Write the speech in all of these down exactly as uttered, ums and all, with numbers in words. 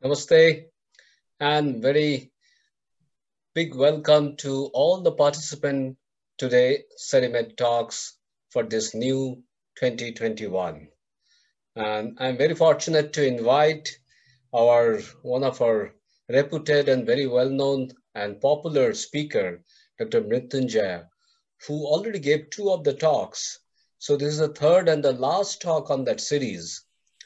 Namaste and very big welcome to all the participants today Cerimed Talks for this new twenty twenty-one. And I'm very fortunate to invite our one of our reputed and very well-known and popular speaker, Doctor Mrityunjaya, who already gave two of the talks. So this is the third and the last talk on that series,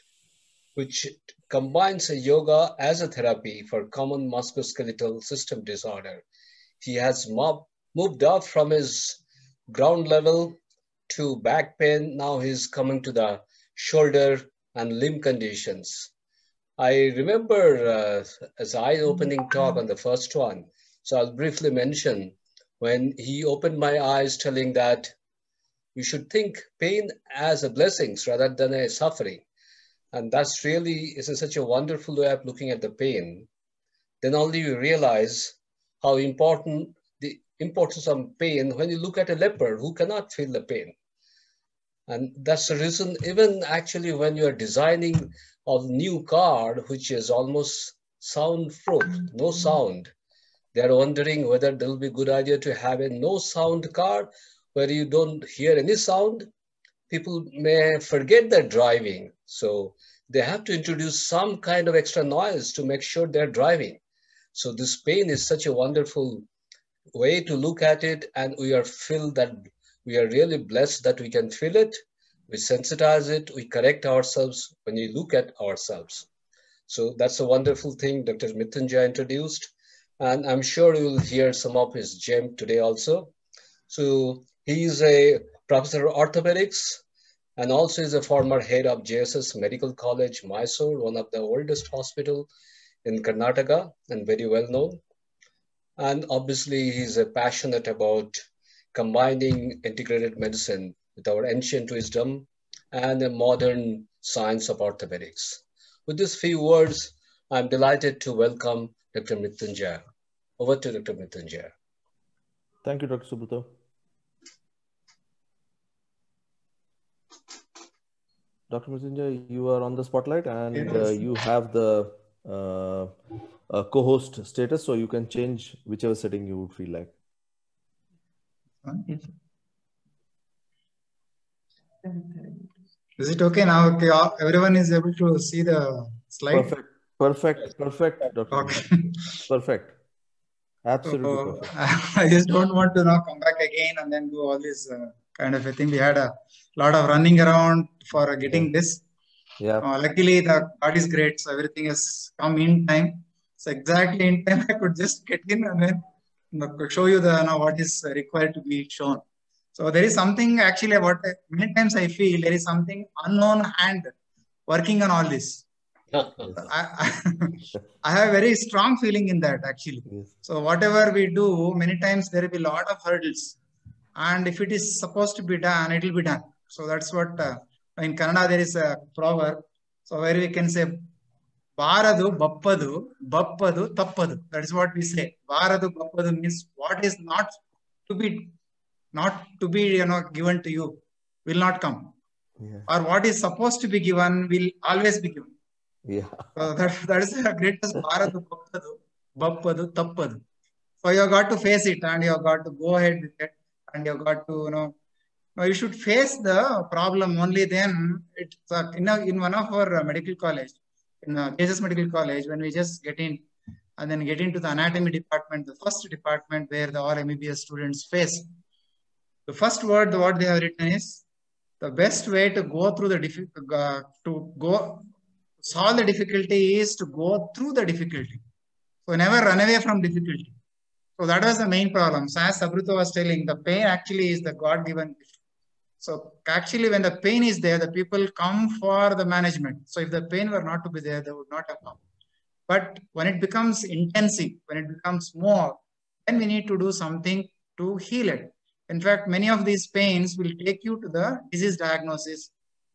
which combines yoga as a therapy for common musculoskeletal system disorder. He has mo- moved up from his ground level to back pain. Now he's coming to the shoulder and limb conditions. I remember uh, as eye-opening talk on the first one. So I'll briefly mention when he opened my eyes telling that we should think pain as a blessings rather than a suffering. And that's really is such a wonderful way of looking at the pain. Then only you realize how important the importance of pain when you look at a leper who cannot feel the pain. And that's the reason, even actually when you're designing a new car, which is almost soundproof, no sound, they're wondering whether it will be a good idea to have a no sound car where you don't hear any sound. People may forget their driving. So they have to introduce some kind of extra noise to make sure they're driving. So this pain is such a wonderful way to look at it. And we are feel that we are really blessed that we can feel it. We sensitize it. We correct ourselves when we look at ourselves. So that's a wonderful thing Doctor Mrityunjaya introduced. And I'm sure you will hear some of his gem today also. So he is a professor of orthopedics and also is a former head of J S S Medical College, Mysore, one of the oldest hospital in Karnataka and very well known. And obviously he's a passionate about combining integrated medicine with our ancient wisdom and the modern science of orthopedics. With these few words, I'm delighted to welcome Doctor Mrityunjaya. Over to Doctor Mrityunjaya. Thank you, Doctor Subrata. Doctor Mrityunjaya, you are on the spotlight and uh, you have the uh, uh, co-host status, so you can change whichever setting you would feel like. Is it okay now? Okay, everyone is able to see the slide? Perfect, perfect, perfect, Doctor Okay. Perfect. Absolutely so, perfect. I just don't want to now come back again and then do all this uh, kind of a thing. We had a lot of running around for getting yeah. this. Yeah. Uh, luckily, the God is great, so everything has come in time. So exactly in time, I could just get in and then you know, show you the you know, what is required to be shown. So there is something actually about many times I feel there is something unknown hand working on all this. I, I, I have a very strong feeling in that actually. Yes. So whatever we do, many times there will be a lot of hurdles. And if it is supposed to be done, it will be done. So that's what uh, in Kannada there is a proverb. So where we can say, Varadu, Bappadu, Bappadu, Tappadu. That is what we say. Varadu, Bappadu means what is not to be, not to be, you know, given to you will not come. Yeah. Or what is supposed to be given will always be given. Yeah. So that, that is the greatest Varadu, Bappadu, Bappadu, Tappadu. So you have got to face it and you have got to go ahead with it and you have got to, you know, no, you should face the problem only then. It's uh, in, a, in one of our uh, medical college, in uh, J S S Medical College, when we just get in and then get into the anatomy department, the first department where the all M B B S students face. The first word, the what they have written is, the best way to go through the difficult, uh, to go solve the difficulty is to go through the difficulty. So never run away from difficulty. So that was the main problem. So as Subrata was telling, the pain actually is the God-given gift. So actually when the pain is there, the people come for the management. So if the pain were not to be there, they would not have come. But when it becomes intensive, when it becomes more, then we need to do something to heal it. In fact, many of these pains will take you to the disease diagnosis.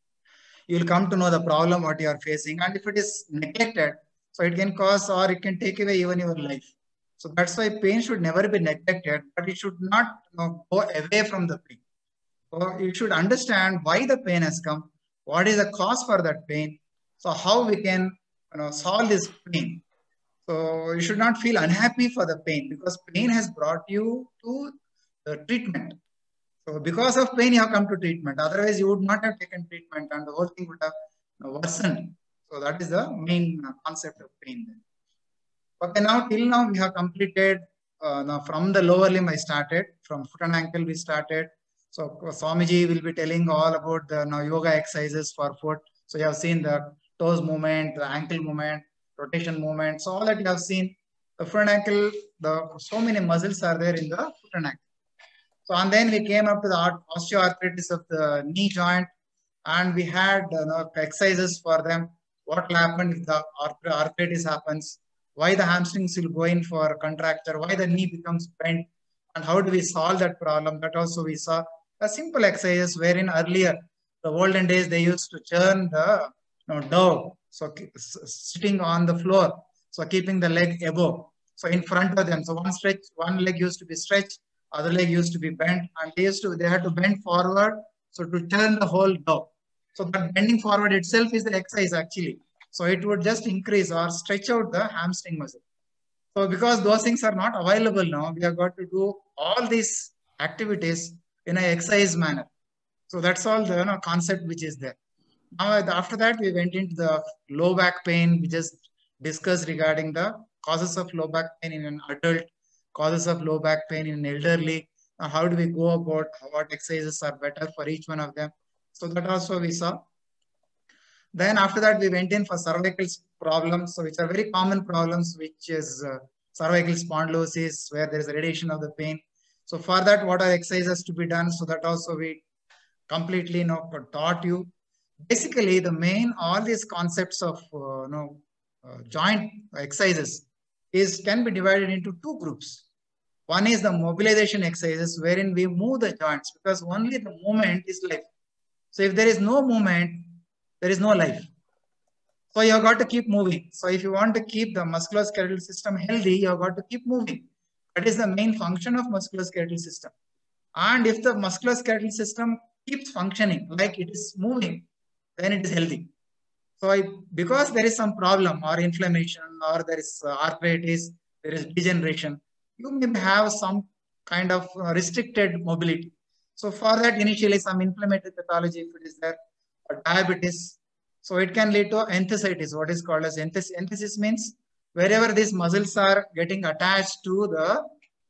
You will come to know the problem, what you are facing. And if it is neglected, so it can cause or it can take away even your life. So that's why pain should never be neglected, but it should not you know, go away from the pain. So you should understand why the pain has come, what is the cause for that pain. So how we can you know, solve this pain. So you should not feel unhappy for the pain, because pain has brought you to the treatment. So because of pain, you have come to treatment. Otherwise, you would not have taken treatment, and the whole thing would have, you know, worsened. So that is the main concept of pain. Okay, now till now we have completed. Uh, now from the lower limb I started, from foot and ankle we started. So Swamiji will be telling all about the now yoga exercises for foot. So you have seen the toes movement, the ankle movement, rotation movement. So all that you have seen. The foot and ankle, the so many muscles are there in the foot and ankle. So and then we came up to the osteoarthritis of the knee joint, and we had, you know, exercises for them. What will happen if the arthritis happens? Why the hamstrings will go in for contracture? Why the knee becomes bent? And how do we solve that problem? That also we saw a simple exercises wherein earlier, the olden days, they used to churn the, you know, dough. So sitting on the floor, so keeping the leg above, so in front of them. So one stretch, one leg used to be stretched, other leg used to be bent, and they used to they had to bend forward, so to turn the whole dough. So that bending forward itself is the exercise actually. So it would just increase or stretch out the hamstring muscle. So because those things are not available now, we have got to do all these activities in an exercise manner. So that's all the, you know, concept which is there. Now after that, we went into the low back pain. We just discussed regarding the causes of low back pain in an adult, causes of low back pain in an elderly. Now, how do we go about what exercises are better for each one of them? So that also we saw. Then after that, we went in for cervical problems, so which are very common problems, which is uh, cervical spondylosis, where there is a radiation of the pain. So for that, what are exercises to be done? So that also we completely, you know, taught you. Basically, the main, all these concepts of, uh, you know, uh, joint exercises is can be divided into two groups. One is the mobilization exercises, wherein we move the joints, because only the movement is life. So if there is no movement, there is no life. So you have got to keep moving. So if you want to keep the musculoskeletal system healthy, you have got to keep moving. That is the main function of musculoskeletal system. And if the musculoskeletal system keeps functioning like it is moving, then it is healthy. So I, because there is some problem or inflammation or there is uh, arthritis, there is degeneration, you may have some kind of uh, restricted mobility. So for that, initially some inflammatory pathology, if it is there, or diabetes, so it can lead to enthesitis, what is called as enthesis. Enthesis means wherever these muscles are getting attached to the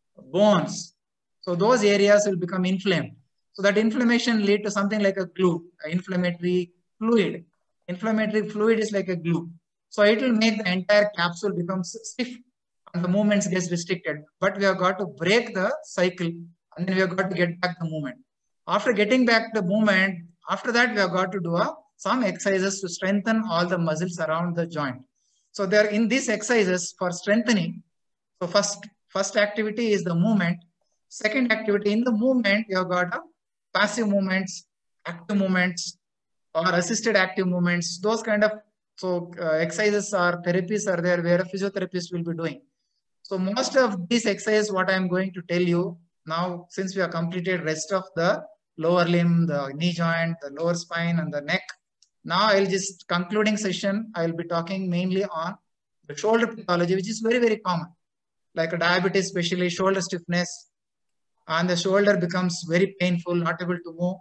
bones, so those areas will become inflamed. So that inflammation lead to something like a glue, an inflammatory fluid. Inflammatory fluid is like a glue. So it will make the entire capsule become stiff and the movements gets restricted. But we have got to break the cycle, and then we have got to get back the movement. After getting back the movement, after that we have got to do a, some exercises to strengthen all the muscles around the joint. So there in these exercises for strengthening, so first, first activity is the movement. Second activity, in the movement, you have got a passive movements, active movements, or assisted active movements. Those kind of, so uh, exercises or therapies are there where a physiotherapist will be doing. So most of these exercises, what I am going to tell you now, since we have completed rest of the lower limb, the knee joint, the lower spine, and the neck. Now I'll just concluding session. I will be talking mainly on the shoulder pathology, which is very, very common, like a diabetes, especially shoulder stiffness, and the shoulder becomes very painful, not able to move.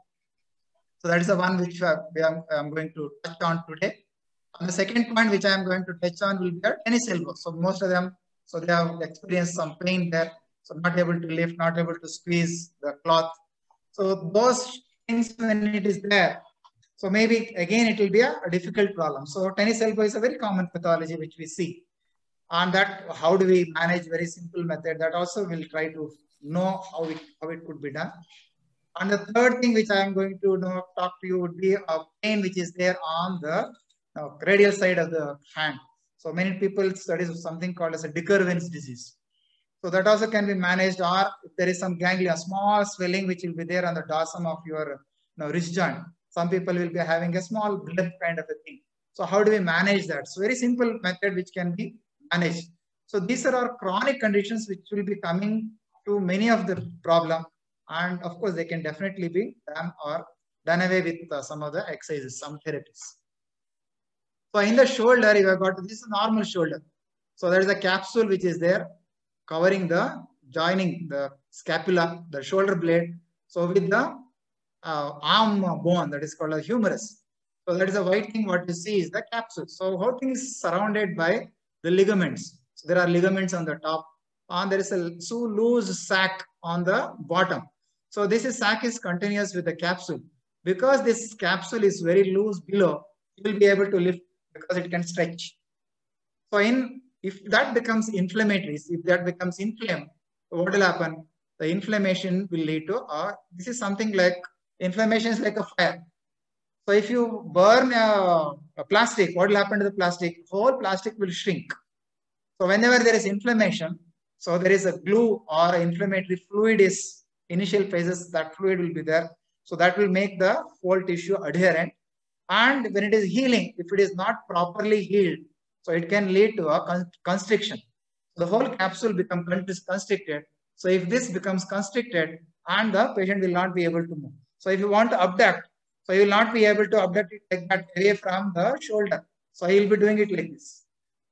So that is the one which I am going to touch on today. And the second point which I am going to touch on will be a tennis elbow. So most of them, so they have experienced some pain there. So not able to lift, not able to squeeze the cloth. So those things when it is there, so maybe again it will be a, a difficult problem. So tennis elbow is a very common pathology which we see. And that, how do we manage? Very simple method. That also we'll try to know how it, how it could be done. And the third thing which I am going to you know, talk to you would be a pain which is there on the uh, radial side of the hand. So many people study something called as a de Quervain's disease. So that also can be managed, or if there is some ganglia, small swelling which will be there on the dorsum of your you know, wrist joint. Some people will be having a small blood kind of a thing. So how do we manage that? So very simple method which can be managed. So these are our chronic conditions which will be coming to many of the problem. And of course, they can definitely be done or done away with uh, some of the exercises, some therapies. So in the shoulder, you have got this is normal shoulder. So there is a capsule which is there covering the joining the scapula, the shoulder blade. So with the uh, arm bone that is called a humerus. So that is a white thing. What you see is the capsule. So whole thing is surrounded by the ligaments. So there are ligaments on the top, and there is a so loose sac on the bottom. So this is, sac is continuous with the capsule. Because this capsule is very loose below, you will be able to lift because it can stretch. So in if that becomes inflammatory, if that becomes inflamed, what will happen? The inflammation will lead to, or this is something like, inflammation is like a fire. So if you burn a, a plastic, what will happen to the plastic? Whole plastic will shrink. So whenever there is inflammation, so there is a glue or inflammatory fluid is initial phases, that fluid will be there. So that will make the whole tissue adherent. And when it is healing, if it is not properly healed, so it can lead to a con constriction. The whole capsule becomes constricted. So if this becomes constricted, and the patient will not be able to move. So if you want to abduct, so you will not be able to abduct it like that away from the shoulder. So he will be doing it like this.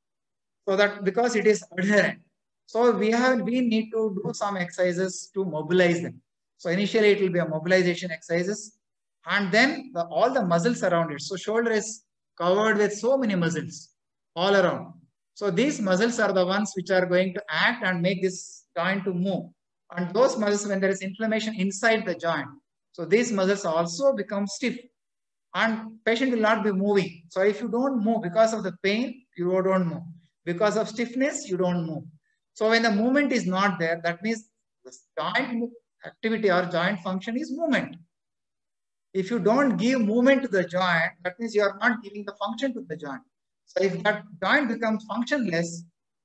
So that because it is adherent. So we have we need to do some exercises to mobilize them. So initially it will be a mobilization exercises, and then the, all the muscles around it. So shoulder is covered with so many muscles all around. So these muscles are the ones which are going to act and make this joint to move. And those muscles, when there is inflammation inside the joint, so these muscles also become stiff, and patient will not be moving. So if you don't move because of the pain, you don't move. Because of stiffness, you don't move. So when the movement is not there, that means the joint activity or joint function is movement. If you don't give movement to the joint, that means you are not giving the function to the joint. So if that joint becomes functionless,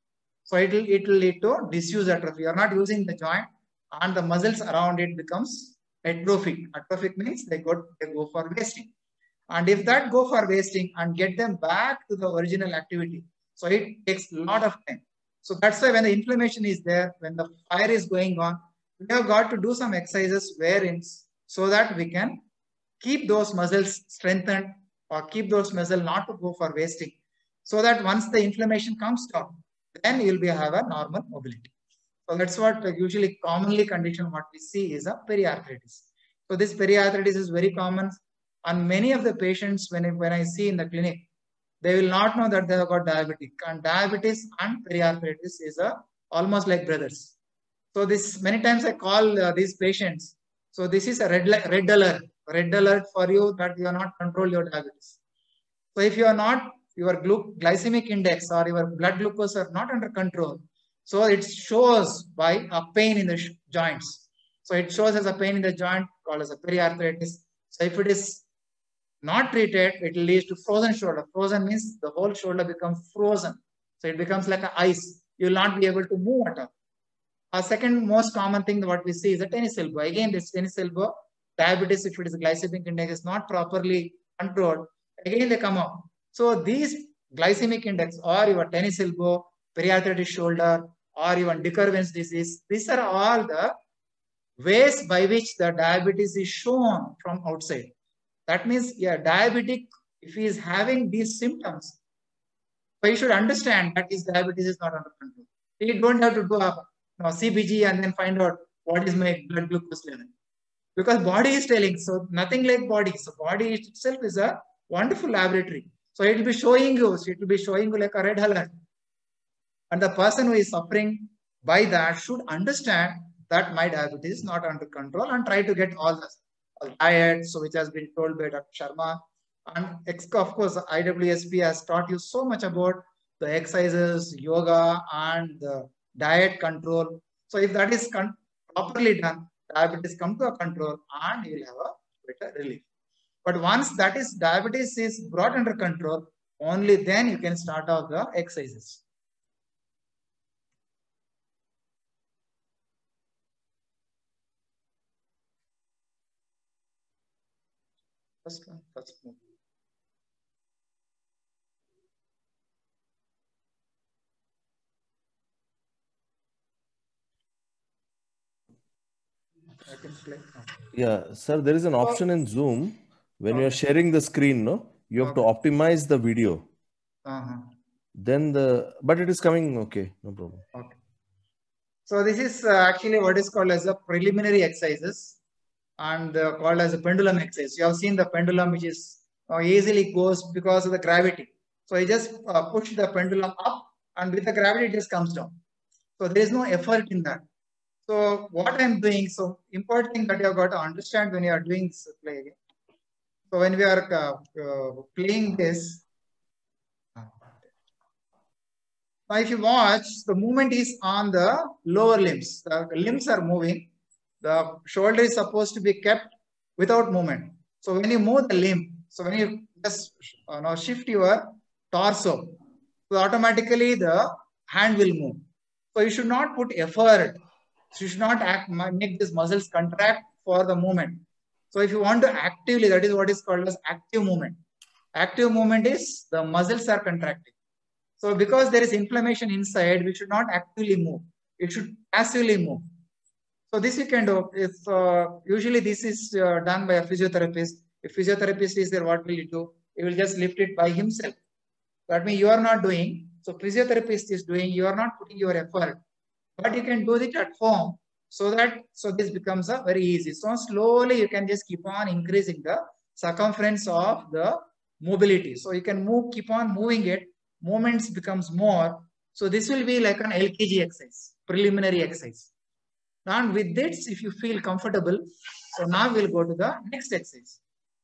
so it will, it will lead to disuse atrophy. You are not using the joint, and the muscles around it becomes atrophic. Atrophic means they go, they go for wasting. And if that go for wasting and get them back to the original activity, so it takes a lot of time. So that's why when the inflammation is there, when the fire is going on, we have got to do some exercises wherein so that we can keep those muscles strengthened or keep those muscles not to go for wasting. So that once the inflammation comes down, then you will be have a normal mobility. So that's what usually commonly condition what we see is a periarthritis. So this periarthritis is very common, and many of the patients when I, when I see in the clinic, they will not know that they have got diabetic, and diabetes and periarthritis is a almost like brothers. So this many times I call uh, these patients. So this is a red red alert, red alert for you that you are not control your diabetes. So if you are not, your glycemic index or your blood glucose are not under control, so it shows by a pain in the joints. So it shows as a pain in the joint called as a periarthritis. So if it is not treated, it will lead to frozen shoulder. Frozen means the whole shoulder becomes frozen. So it becomes like an ice. You will not be able to move at all. A second most common thing what we see is a tennis elbow. Again, this tennis elbow, diabetes, if it is glycemic index is not properly controlled, again they come up. So these glycemic index or your tennis elbow, periarthritis shoulder, or even de Quervain's disease, these are all the ways by which the diabetes is shown from outside. That means, yeah, diabetic, if he is having these symptoms, so you should understand that his diabetes is not under control. You don't have to do a you know, C B G and then find out what is my blood glucose level. Because body is telling, so nothing like body. So body itself is a wonderful laboratory. So it will be showing you, so it will be showing you like a red alert. And the person who is suffering by that should understand that my diabetes is not under control and try to get all the diet, so which has been told by Doctor Sharma. And of course, I W S P has taught you so much about the exercises, yoga, and the diet control. So if that is properly done, diabetes come to a control and you will have a better relief. But once that is diabetes is brought under control, only then you can start off the exercises. First one, first one. I can play. Yeah, sir, there is an option in Zoom when you are sharing the screen, no? You have to optimize the video. Uh-huh. Then the, but it is coming, okay, no problem. Okay. So this is uh, actually what is called as a preliminary exercises and uh, called as a pendulum exercise. You have seen the pendulum which is uh, easily goes because of the gravity. So you just uh, push the pendulum up and with the gravity it just comes down. So there is no effort in that. So what I'm doing, so important thing that you have got to understand when you are doing this play. So when we are uh, uh, playing this, now if you watch, the movement is on the lower limbs. The limbs are moving. The shoulder is supposed to be kept without movement. So when you move the limb, so when you just uh, now shift your torso, so automatically the hand will move. So you should not put effort. So you should not act, make these muscles contract for the movement. So if you want to actively, that is what is called as active movement. Active movement is the muscles are contracting. So because there is inflammation inside, we should not actively move. It should passively move. So this you can do. If uh, usually this is uh, done by a physiotherapist. If physiotherapist is there, what will he do? He will just lift it by himself. That means you are not doing. So physiotherapist is doing. You are not putting your effort, but you can do it at home. So that so this becomes a very easy. So slowly you can just keep on increasing the circumference of the mobility. So you can move, keep on moving it. Movements becomes more. So this will be like an L K G exercise, preliminary exercise. And with this, if you feel comfortable, so now we'll go to the next exercise.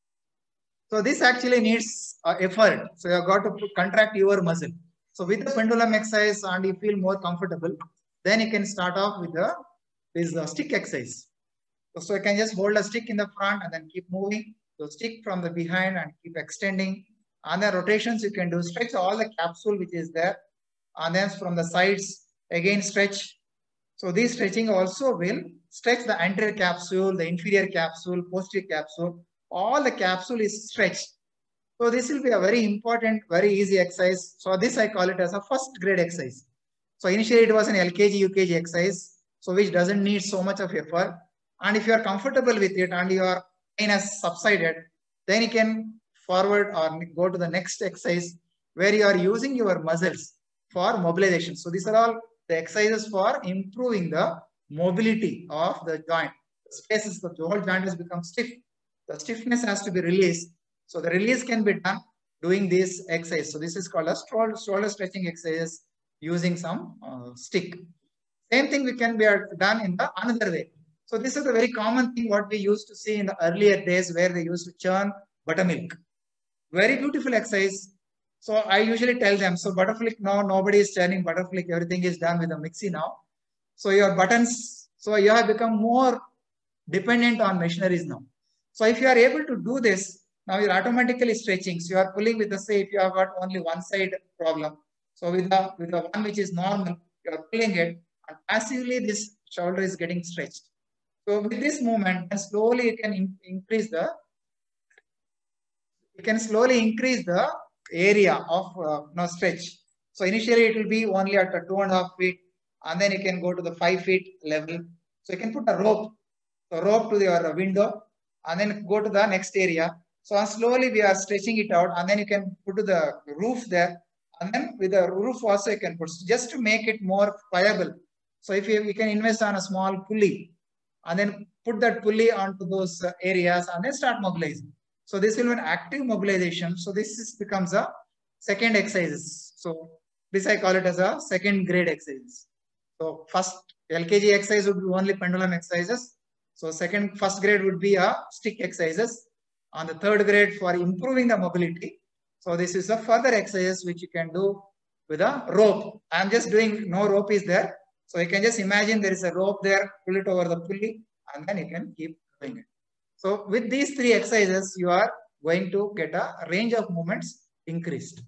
So this actually needs uh, effort. So you have got to put, contract your muscle. So with the pendulum exercise and you feel more comfortable, then you can start off with the this uh, stick exercise. So, so you can just hold a stick in the front and then keep moving. So stick from the behind and keep extending. And then rotations you can do, stretch all the capsule which is there. And then from the sides, again stretch. So this stretching also will stretch the anterior capsule, the inferior capsule, posterior capsule. All the capsule is stretched. So this will be a very important, very easy exercise. So this I call it as a first grade exercise. So initially it was an L K G, U K G exercise, so which doesn't need so much of effort. And if you are comfortable with it and your pain has subsided, then you can forward or go to the next exercise where you are using your muscles for mobilization. So these are all the exercises for improving the mobility of the joint. The spaces, the whole joint has become stiff. The stiffness has to be released. So the release can be done doing this exercise. So this is called a shoulder stretching exercise using some uh, stick. Same thing we can be done in the another way. So this is a very common thing what we used to see in the earlier days where they used to churn buttermilk. Very beautiful exercise. So I usually tell them, so butterflick now, nobody is churning butterflick, everything is done with a mixie now. So your buttons, so you have become more dependent on machineries now. So if you are able to do this, now you're automatically stretching. So you are pulling with the, say, if you have got only one side problem. So with the, with the one which is normal, you are pulling it and passively this shoulder is getting stretched. So with this movement, and slowly you can in, increase the, you can slowly increase the area of uh, no stretch. So initially it will be only at a two and a half feet, and then you can go to the five feet level. So you can put a rope, so rope to your window, and then go to the next area. So slowly we are stretching it out, and then you can put to the roof there, and then with the roof also you can put, just to make it more viable. So if you, you can invest on a small pulley, and then put that pulley onto those areas, and then start mobilizing. So this will be an active mobilization. So this is, becomes a second exercise. So this I call it as a second grade exercise. So first L K G exercise would be only pendulum exercises. So second, first grade would be a stick exercises. On the third grade for improving the mobility. So this is a further exercise which you can do with a rope. I'm just doing, no rope is there. So you can just imagine there is a rope there, pull it over the pulley, and then you can keep doing it. So with these three exercises, you are going to get a range of movements increased.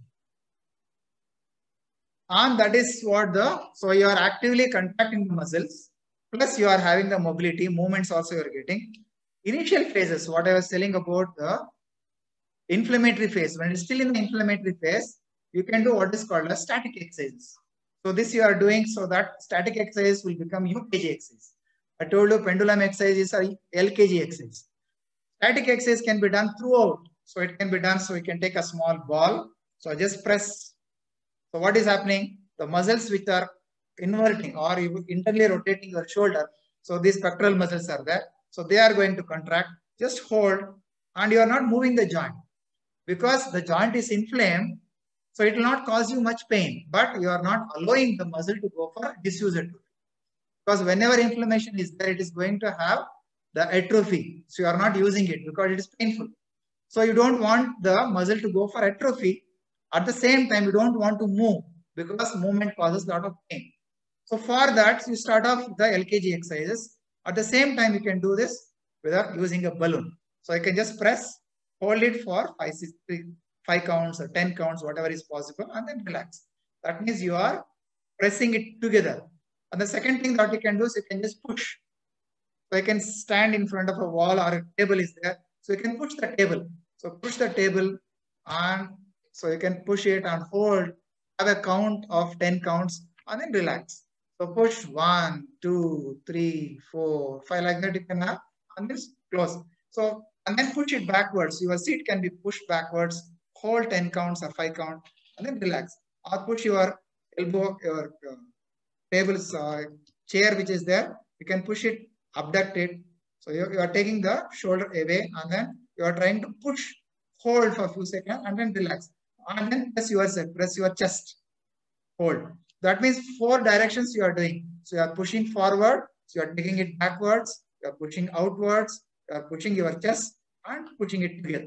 And that is what the, so you are actively contracting the muscles, plus you are having the mobility, movements also you are getting. Initial phases, what I was telling about the inflammatory phase, when it's still in the inflammatory phase, you can do what is called a static exercise. So this you are doing, so that static exercise will become U K G exercise. I told you pendulum exercise is a L K G exercise. Static exercise can be done throughout. So it can be done, so you can take a small ball. So just press So what is happening? The muscles which are inverting or internally rotating your shoulder. So these pectoral muscles are there. So they are going to contract. Just hold, and you are not moving the joint because the joint is inflamed. So it will not cause you much pain, but you are not allowing the muscle to go for disuse atrophy. Because whenever inflammation is there, it is going to have the atrophy. So you are not using it because it is painful. So you don't want the muscle to go for atrophy. At the same time, you don't want to move because movement causes a lot of pain. So for that, you start off the L K G exercises. At the same time, you can do this without using a balloon. So you can just press, hold it for five, six, three, five counts or ten counts, whatever is possible, and then relax. That means you are pressing it together. And the second thing that you can do is you can just push. So you can stand in front of a wall or a table is there. So you can push the table. So push the table, and so you can push it and hold, have a count of ten counts, and then relax. So push one, two, three, four, five, like that you can have, and then close. So, and then push it backwards. Your seat can be pushed backwards, hold ten counts or five count, and then relax. Or push your elbow, your uh, table's uh, chair which is there, you can push it, abduct it. So you, you are taking the shoulder away, and then you are trying to push, hold for a few seconds, and then relax. And then press yourself, press your chest, hold. That means four directions you are doing. So you are pushing forward, so you are taking it backwards, you are pushing outwards, you are pushing your chest and pushing it together.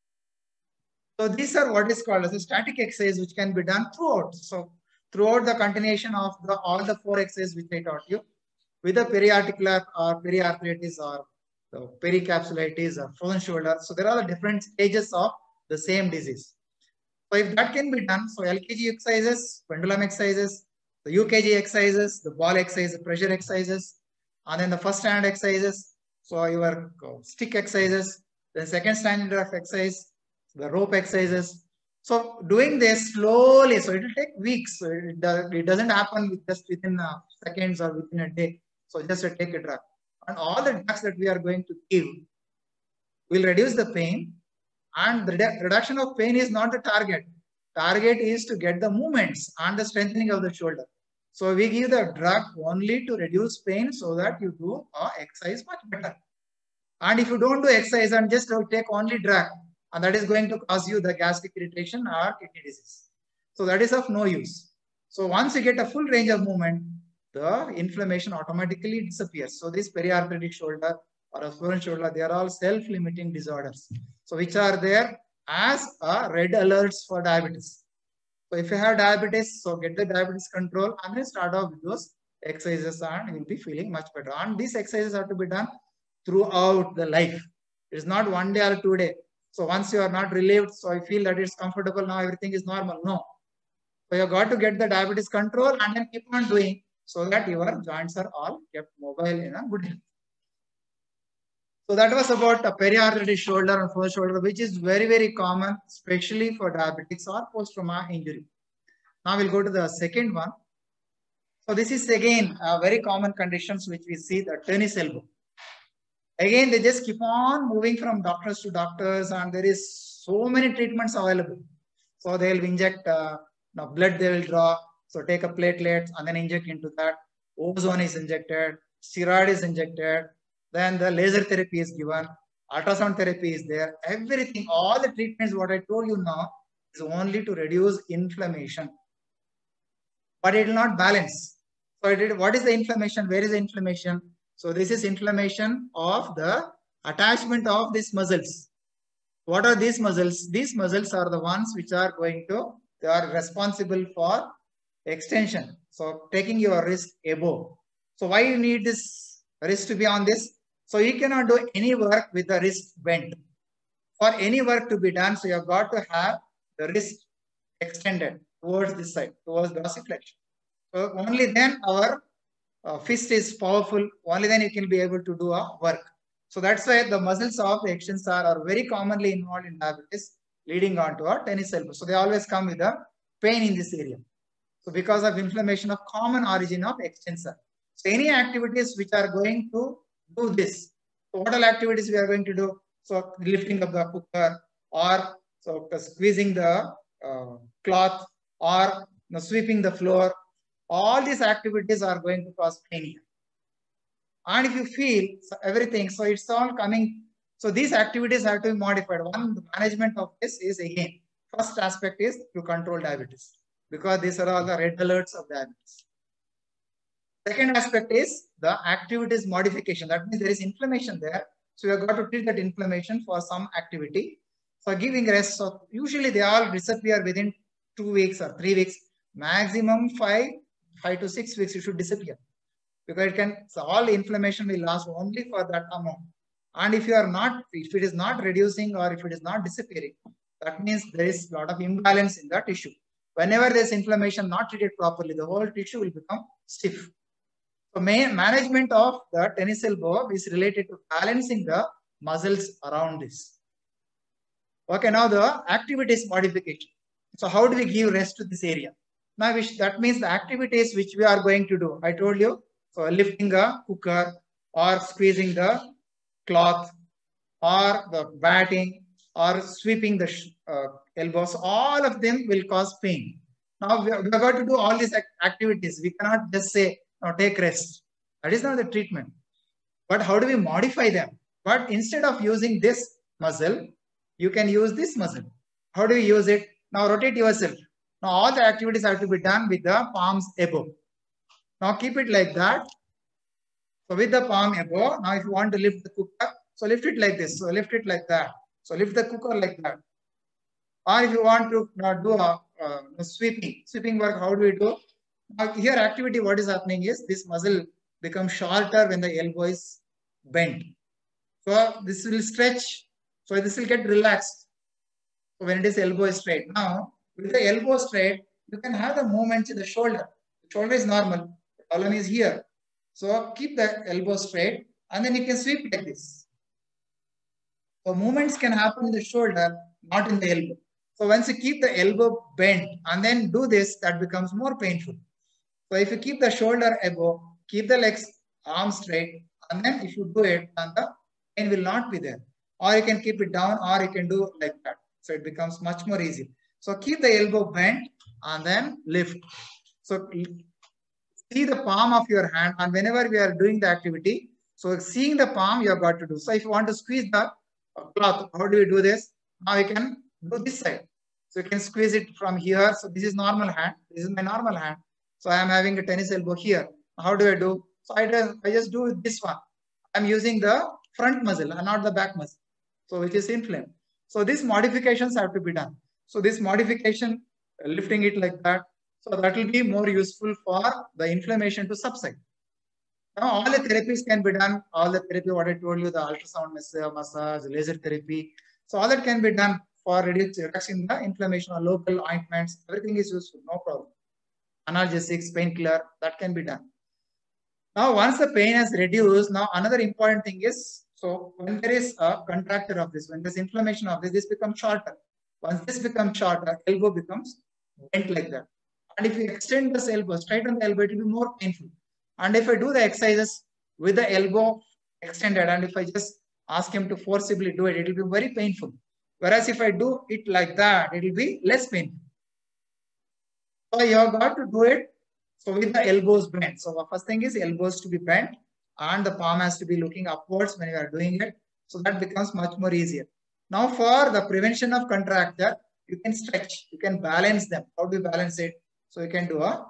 So these are what is called as a static exercise, which can be done throughout. So throughout the continuation of the all the four exercises which I taught you, with the periarticular or periarthritis or the pericapsulitis or frozen shoulder. So there are the different stages of the same disease. So if that can be done, so L K G exercises, pendulum exercises, the U K G exercises, the ball exercise, the pressure exercises, and then the first standard exercises, so your stick exercises, the second standard of exercise, the rope exercises. So doing this slowly, so it will take weeks. So it, does, it doesn't happen with just within uh, seconds or within a day. So just to take a drug. And all the drugs that we are going to give will reduce the pain. And the reduction of pain is not the target. Target is to get the movements and the strengthening of the shoulder. So we give the drug only to reduce pain so that you do uh, exercise much better. And if you don't do exercise and just take only drug, and that is going to cause you the gastric irritation or kidney disease. So that is of no use. So once you get a full range of movement, the inflammation automatically disappears. So this periarthritic shoulder or a frozen shoulder, they are all self-limiting disorders. So which are there as a red alerts for diabetes. So if you have diabetes, so get the diabetes control and then start off with those exercises and you will be feeling much better. And these exercises have to be done throughout the life. It is not one day or two day. So once you are not relieved, so I feel that it's comfortable now, everything is normal. No. So you got to get the diabetes control and then keep on doing so that your joints are all kept mobile in a good health. So that was about a periarthritis shoulder and frozen shoulder, which is very, very common, especially for diabetics or post-traumatic injury. Now we'll go to the second one. So this is again a very common conditions which we see, the tennis elbow. Again, they just keep on moving from doctors to doctors, and there is so many treatments available. So they'll inject uh, now blood, they will draw. So take a platelet and then inject into that. Ozone is injected, steroid is injected. Then the laser therapy is given, ultrasound therapy is there, everything, all the treatments, what I told you now, is only to reduce inflammation. But it will not balance. So it, what is the inflammation? Where is the inflammation? So this is inflammation of the attachment of these muscles. What are these muscles? These muscles are the ones which are going to, they are responsible for extension. So taking your wrist above. So why you need this wrist to be on this? So you cannot do any work with the wrist bent. For any work to be done, so you have got to have the wrist extended towards this side, towards dorsiflexion. So only then our uh, fist is powerful, only then you can be able to do a work. So that's why the muscles of the extensor are very commonly involved in diabetes, leading on to a tennis elbow. So they always come with a pain in this area. So because of inflammation of common origin of extensor. So any activities which are going to do this. So what all activities we are going to do? So lifting of the cooker, or so squeezing the uh, cloth, or know, sweeping the floor. All these activities are going to cause pain here. And if you feel so everything, so it's all coming. So these activities have to be modified. One, the management of this is again, first aspect is to control diabetes, because these are all the red alerts of diabetes. Second aspect is the activities modification. That means there is inflammation there. So you have got to treat that inflammation for some activity. So giving rest. So usually they all disappear within two weeks or three weeks. Maximum five, five to six weeks, it should disappear. Because it can, so all inflammation will last only for that amount. And if you are not, if it is not reducing or if it is not disappearing, that means there is a lot of imbalance in the tissue. Whenever there is inflammation not treated properly, the whole tissue will become stiff. So main management of the tennis elbow is related to balancing the muscles around this. Okay, now the activities modification. So how do we give rest to this area? Now which, that means the activities which we are going to do. I told you, so lifting a cooker or squeezing the cloth or the batting or sweeping the uh, elbows, all of them will cause pain. Now we are, we are going to do all these activities. We cannot just say, now take rest. That is not the treatment. But how do we modify them? But instead of using this muscle, you can use this muscle. How do you use it? Now rotate yourself. Now all the activities have to be done with the palms above. Now keep it like that. So with the palm above, now if you want to lift the cooker, so lift it like this. So lift it like that. So lift the cooker like that. Or if you want to now do a, a sweeping, sweeping work, how do we do? Now here activity, what is happening is this muscle becomes shorter when the elbow is bent. So this will stretch. So this will get relaxed. So when it is elbow straight. Now with the elbow straight, you can have the movement in the shoulder. The shoulder is normal. The column is here. So keep the elbow straight and then you can sweep like this. So movements can happen in the shoulder, not in the elbow. So once you keep the elbow bent and then do this, that becomes more painful. So if you keep the shoulder above, keep the legs, arms straight, and then if you do it, then the pain will not be there. Or you can keep it down, or you can do like that. So it becomes much more easy. So keep the elbow bent and then lift. So see the palm of your hand, and whenever we are doing the activity, so seeing the palm you have got to do. So if you want to squeeze the cloth, how do you do this? Now you can do this side. So you can squeeze it from here. So this is normal hand. This is my normal hand. So I am having a tennis elbow here. How do I do? So I, do, I just do this one. I'm using the front muscle and not the back muscle. So which is inflamed. So these modifications have to be done. So this modification, lifting it like that. So that will be more useful for the inflammation to subside. Now all the therapies can be done. All the therapy, what I told you, the ultrasound massage, laser therapy. So all that can be done for reducing the inflammation or local ointments. Everything is useful, no problem. Analgesics, painkiller, that can be done. Now once the pain has reduced, now another important thing is, so when there is a contracture of this, when there is inflammation of this, this becomes shorter. Once this becomes shorter, elbow becomes bent like that. And if you extend this elbow, straighten the elbow, it will be more painful. And if I do the exercises with the elbow extended, and if I just ask him to forcibly do it, it will be very painful. Whereas if I do it like that, it will be less painful. So you have got to do it so with the elbows bent. So the first thing is elbows to be bent and the palm has to be looking upwards when you are doing it. So that becomes much more easier. Now for the prevention of contracture, you can stretch, you can balance them. How do you balance it? So you can do a,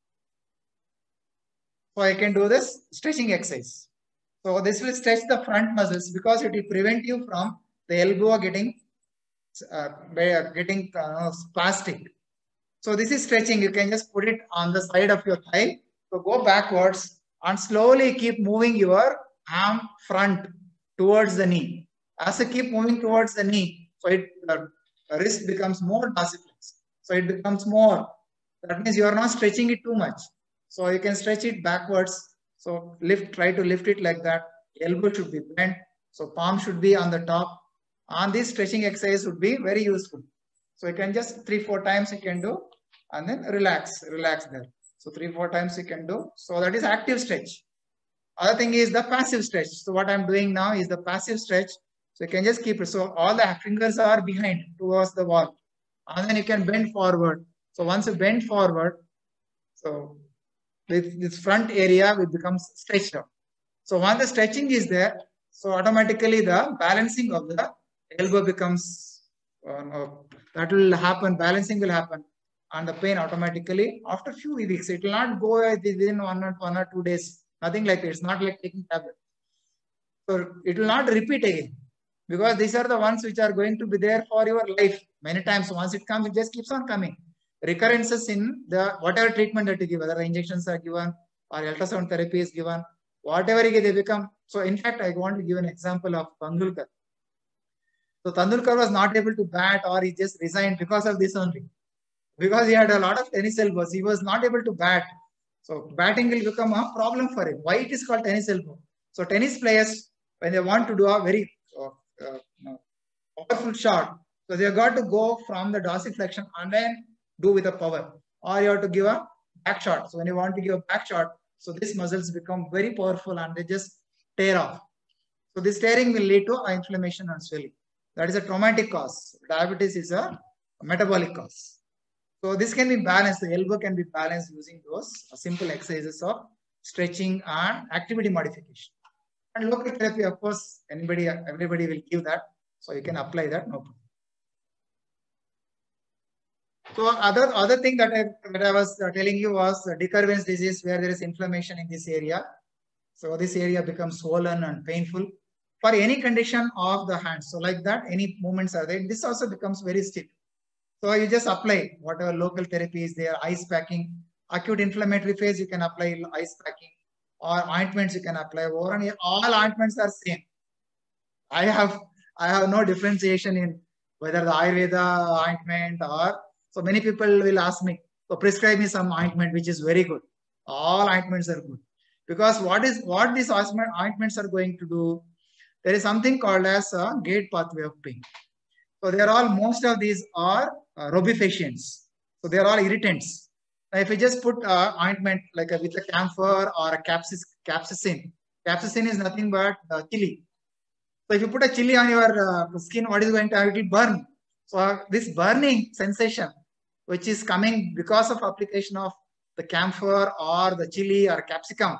so I can do this stretching exercise. So this will stretch the front muscles because it will prevent you from the elbow getting, uh, getting uh, spastic. So this is stretching. You can just put it on the side of your thigh. So go backwards and slowly keep moving your arm front towards the knee. As you keep moving towards the knee, so it, the wrist becomes more dorsiflex. So it becomes more. That means you are not stretching it too much. So you can stretch it backwards. So lift, try to lift it like that. Elbow should be bent. So palm should be on the top. And this stretching exercise would be very useful. So you can just three, four times you can do and then relax, relax there. So three, four times you can do. So that is active stretch. Other thing is the passive stretch. So what I'm doing now is the passive stretch. So you can just keep it. So all the fingers are behind towards the wall. And then you can bend forward. So once you bend forward, so with this front area will becomes stretched out. So once the stretching is there, so automatically the balancing of the elbow becomes, uh, no, that will happen, balancing will happen, and the pain automatically after few weeks, it will not go within one or, one or two days, nothing like that. It's not like taking tablet. So it will not repeat again, because these are the ones which are going to be there for your life. Many times, once it comes, it just keeps on coming. Recurrences in the whatever treatment that you give, whether the injections are given or ultrasound therapy is given, whatever you get, they become. So in fact, I want to give an example of Tendulkar. So Tendulkar was not able to bat, or he just resigned because of this only. Because he had a lot of tennis elbows, he was not able to bat. So batting will become a problem for him. Why it is called tennis elbow? So tennis players, when they want to do a very uh, uh, powerful shot, so they have got to go from the dorsiflexion and then do with a power, or you have to give a back shot. So when you want to give a back shot, so these muscles become very powerful and they just tear off. So this tearing will lead to inflammation and swelling. That is a traumatic cause. Diabetes is a metabolic cause. So this can be balanced. The elbow can be balanced using those simple exercises of stretching and activity modification. And local therapy, of course, anybody, everybody will give that. So you can apply that, no problem. So other, other thing that I, that I was telling you was de Quervain's disease, where there is inflammation in this area. So this area becomes swollen and painful for any condition of the hand. So like that, any movements are there. This also becomes very stiff. So you just apply whatever local therapy is there, ice packing. Acute inflammatory phase, you can apply ice packing, or ointments you can apply. All ointments are same. I have I have no differentiation in whether the Ayurveda ointment or, so many people will ask me, so prescribe me some ointment which is very good. All ointments are good. Because what is what these ointments are going to do, there is something called as a gate pathway of pain. So they are all, most of these are uh, robifacients. So they are all irritants. Now if you just put uh, ointment like a, with a camphor or a capsis, capsaicin, capsaicin is nothing but uh, chili. So if you put a chili on your uh, skin, what is going to happen? It will burn. So uh, this burning sensation, which is coming because of application of the camphor or the chili or capsicum,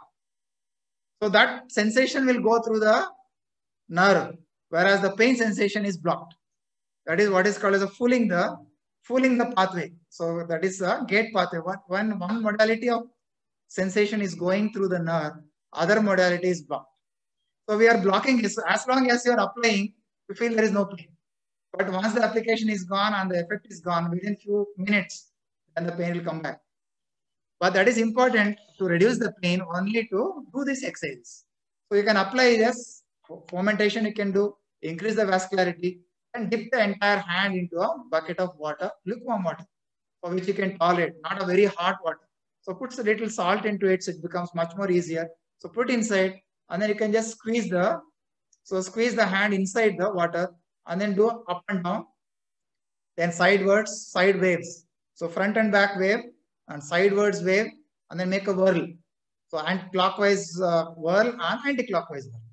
so that sensation will go through the nerve, whereas the pain sensation is blocked. That is what is called as a fooling the fooling the pathway. So that is a gate pathway. One, one, one modality of sensation is going through the nerve, other modality is blocked. So we are blocking this. As long as you are applying, you feel there is no pain. But once the application is gone and the effect is gone, within few minutes, then the pain will come back. But that is important to reduce the pain, only to do this exercise. So you can apply this fomentation, you can do, increase the vascularity, and dip the entire hand into a bucket of water, lukewarm water, for which you can tolerate, not a very hot water. So put a little salt into it, so it becomes much more easier. So put inside, and then you can just squeeze the, so squeeze the hand inside the water, and then do up and down, then sidewards, side waves. So front and back wave, and sidewards wave, and then make a whirl. So anti-clockwise uh, whirl and anti-clockwise whirl.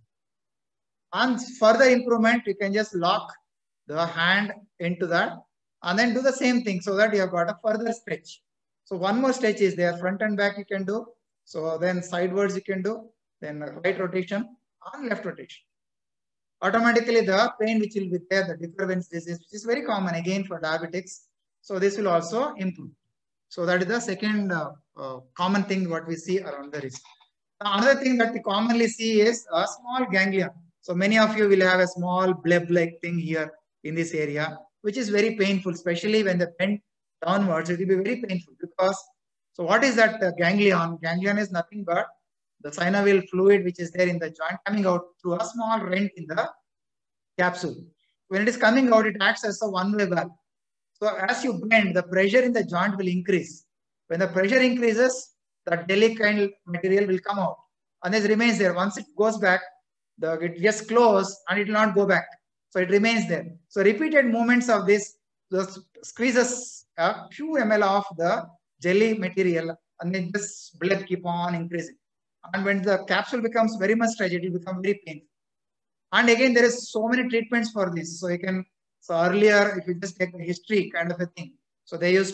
And further improvement, you can just lock the hand into that, and then do the same thing, so that you have got a further stretch. So one more stretch is there, front and back you can do. So then sidewards you can do, then right rotation and left rotation. Automatically the pain which will be there, the de Quervain's disease, which is very common again for diabetics. So this will also improve. So that is the second uh, uh, common thing what we see around the wrist. Another thing that we commonly see is a small ganglion. So many of you will have a small bleb-like thing here in this area, which is very painful, especially when they bend downwards. It will be very painful because, so what is that uh, ganglion? Ganglion is nothing but the synovial fluid which is there in the joint coming out through a small rent in the capsule. When it is coming out, it acts as a one-way valve. So as you bend, the pressure in the joint will increase. When the pressure increases, the delicate material will come out and it remains there. Once it goes back, the it gets closed and it will not go back. So it remains there. So repeated movements of this just squeezes a few ml of the jelly material, and then this blood keep on increasing. And when the capsule becomes very much stretched, it will become very painful. And again, there is so many treatments for this. So you can, so earlier, if you just take the history kind of a thing. So they used to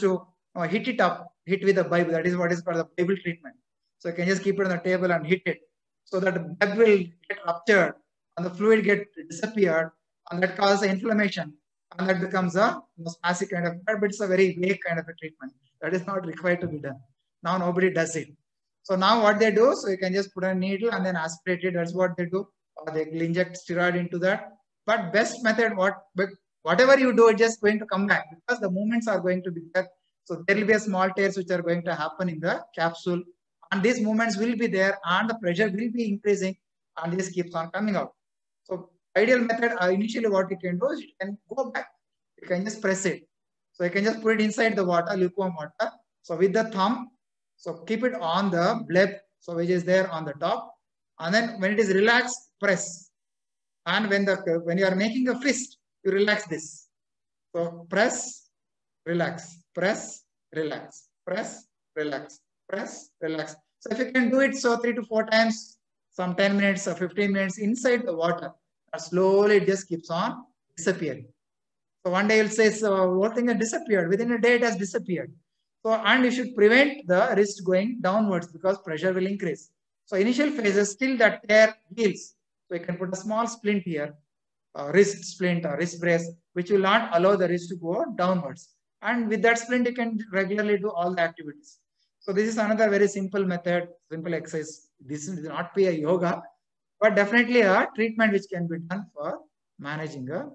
uh, hit it up, hit with a Bible. That is what is called the Bible treatment. So you can just keep it on the table and hit it. So that the blood will get ruptured and the fluid get disappeared, and that causes inflammation, and that becomes a spastic kind of, but it's a very vague kind of a treatment. That is not required to be done. Now nobody does it. So now what they do, so you can just put a needle and then aspirate it. That's what they do. Or they will inject steroid into that. But best method, what whatever you do, it's just going to come back because the movements are going to be there. So there will be a small tears which are going to happen in the capsule, and these movements will be there, and the pressure will be increasing, and this keeps on coming out. So ideal method, uh, initially what you can do is you can go back. You can just press it. So you can just put it inside the water, lukewarm water. So with the thumb, so keep it on the bleb, so which is there on the top, and then when it is relaxed, press. And when the when you are making a fist, you relax this. So press, relax, press, relax, press, relax, press, relax. So if you can do it so three to four times, some ten minutes or fifteen minutes inside the water, and slowly it just keeps on disappearing. So one day you'll say, so whole thing has disappeared. Within a day it has disappeared. So, and you should prevent the wrist going downwards because pressure will increase. So initial phases, still that tear heals. So you can put a small splint here, a wrist splint or wrist brace, which will not allow the wrist to go downwards. And with that splint, you can regularly do all the activities. So this is another very simple method, simple exercise. This will not be a yoga, but definitely a treatment which can be done for managing a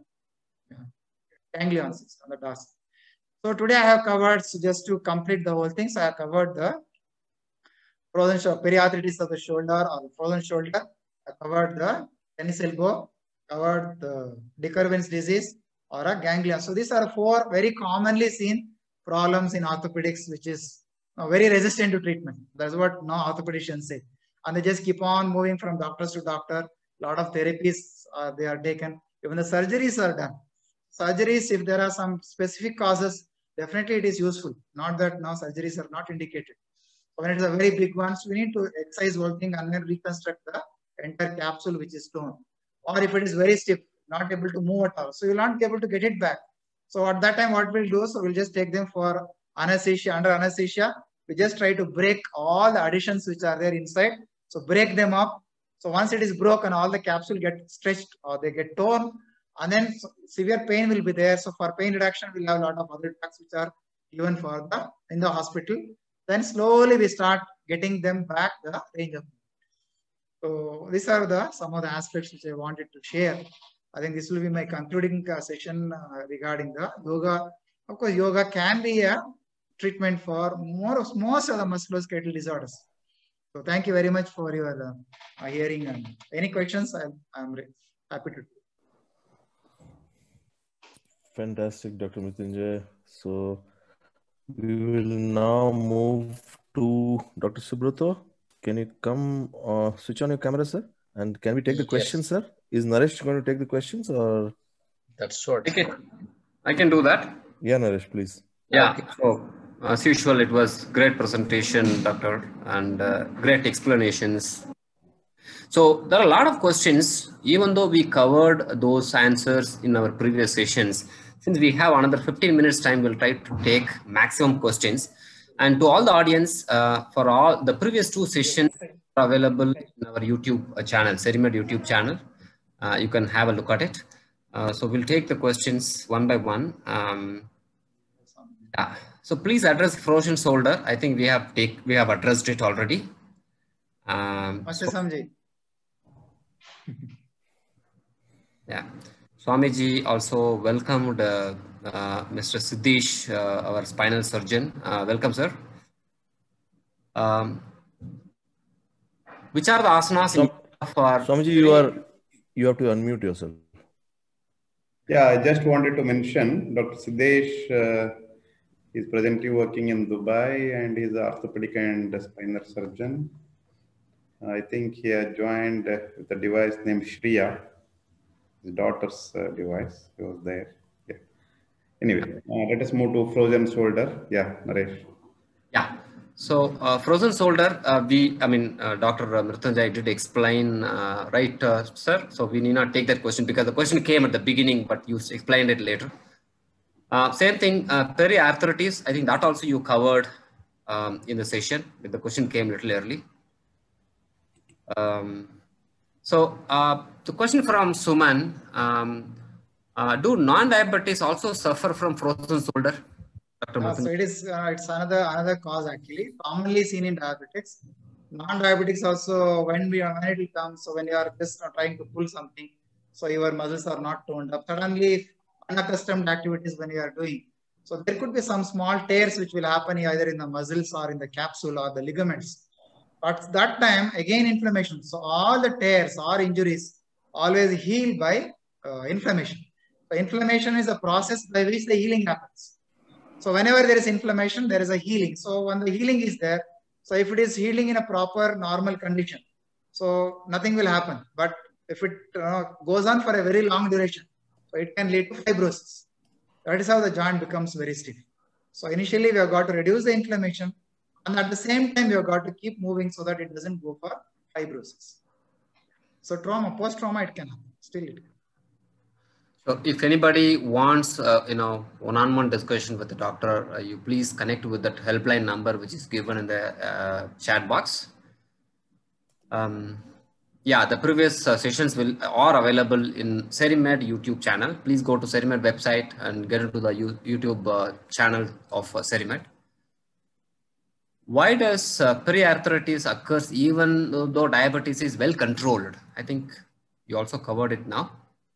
ganglion system, the task. So today I have covered, so just to complete the whole thing, so I have covered the frozen shoulder, periarthritis of the shoulder or the frozen shoulder. I covered the tennis elbow, covered the de Quervain's disease or a ganglion. So these are four very commonly seen problems in orthopedics, which is uh, very resistant to treatment. That's what now orthopedicians say. And they just keep on moving from doctors to doctor. A lot of therapies uh, they are taken. Even the surgeries are done. Surgeries, if there are some specific causes, definitely it is useful. Not that now surgeries are not indicated. When it is a very big one, so we need to excise one thing and then reconstruct the entire capsule which is torn. Or if it is very stiff, not able to move at all, so you will not be able to get it back. So at that time, what we'll do, so we'll just take them for anesthesia. Under anesthesia, we just try to break all the additions which are there inside. So break them up. So once it is broken, all the capsule get stretched or they get torn. And then severe pain will be there. So for pain reduction, we'll have a lot of other drugs which are given for the in the hospital. Then slowly we start getting them back the range of. So these are the some of the aspects which I wanted to share. I think this will be my concluding uh, session uh, regarding the yoga. Of course, yoga can be a treatment for more of, most of the musculoskeletal disorders. So thank you very much for your uh, hearing. And any questions? I am happy to. Fantastic, Doctor Mrityunjay. So we will now move to Doctor Subrata. Can you come uh, switch on your camera, sir? And can we take the Yes. questions, sir? Is Naresh going to take the questions or? That's short. Okay, I can do that. Yeah, Naresh, please. Yeah. Okay. So as usual, it was great presentation, doctor, and uh, great explanations. So there are a lot of questions, even though we covered those answers in our previous sessions. Since we have another fifteen minutes time, we'll try to take maximum questions. And to all the audience, uh, for all the previous two sessions are available in our YouTube channel, SERIMED YouTube channel. Uh, you can have a look at it. Uh, so we'll take the questions one by one. Um, yeah. So please address frozen shoulder. I think we have take we have addressed it already. Um, Master so, Samji. yeah. Swamiji also welcomed uh, uh, Mister Siddesh, uh, our spinal surgeon. Uh, welcome, sir. Um, which are the asanas Swam for? Swamiji, you are you have to unmute yourself. Yeah, I just wanted to mention Doctor Siddesh uh, is presently working in Dubai and he's an orthopedic and spinal surgeon. I think he had joined uh, with a device named Shriya, his daughter's uh, device. He was there. Yeah. Anyway, uh, let us move to frozen shoulder. Yeah, Naresh. Yeah. So uh, frozen shoulder, uh, we, I mean, uh, Doctor Mrityunjay did explain, uh, right, uh, sir? So we need not take that question because the question came at the beginning, but you explained it later. Uh, same thing, uh, periarthritis. I think that also you covered um, in the session. The question came a little early. Um, so uh, the question from Suman, um, uh, do non-diabetics also suffer from frozen shoulder? Doctor Uh, so it is, uh, it's another, another cause actually, commonly seen in diabetics. Non-diabetics also, when we are, when it will come, so when you are just trying to pull something, so your muscles are not toned up, suddenly unaccustomed activities when you are doing. So there could be some small tears which will happen either in the muscles or in the capsule or the ligaments. But that time, again, inflammation. So all the tears or injuries always heal by uh, inflammation. So inflammation is a process by which the healing happens. So whenever there is inflammation, there is a healing. So when the healing is there, so if it is healing in a proper normal condition, so nothing will happen. But if it uh, goes on for a very long duration, so it can lead to fibrosis. That is how the joint becomes very stiff. So initially we have got to reduce the inflammation, and at the same time we have got to keep moving so that it doesn't go for fibrosis. So trauma, post-trauma, it can happen. Still it can. So if anybody wants, uh, you know, one-on-one discussion with the doctor, uh, you please connect with that helpline number, which is given in the uh, chat box. Um, yeah, the previous uh, sessions will are available in SERIMED YouTube channel. Please go to SERIMED website and get into the YouTube uh, channel of uh, SERIMED. Why does uh, periarthritis occurs even though, though diabetes is well controlled? I think you also covered it now.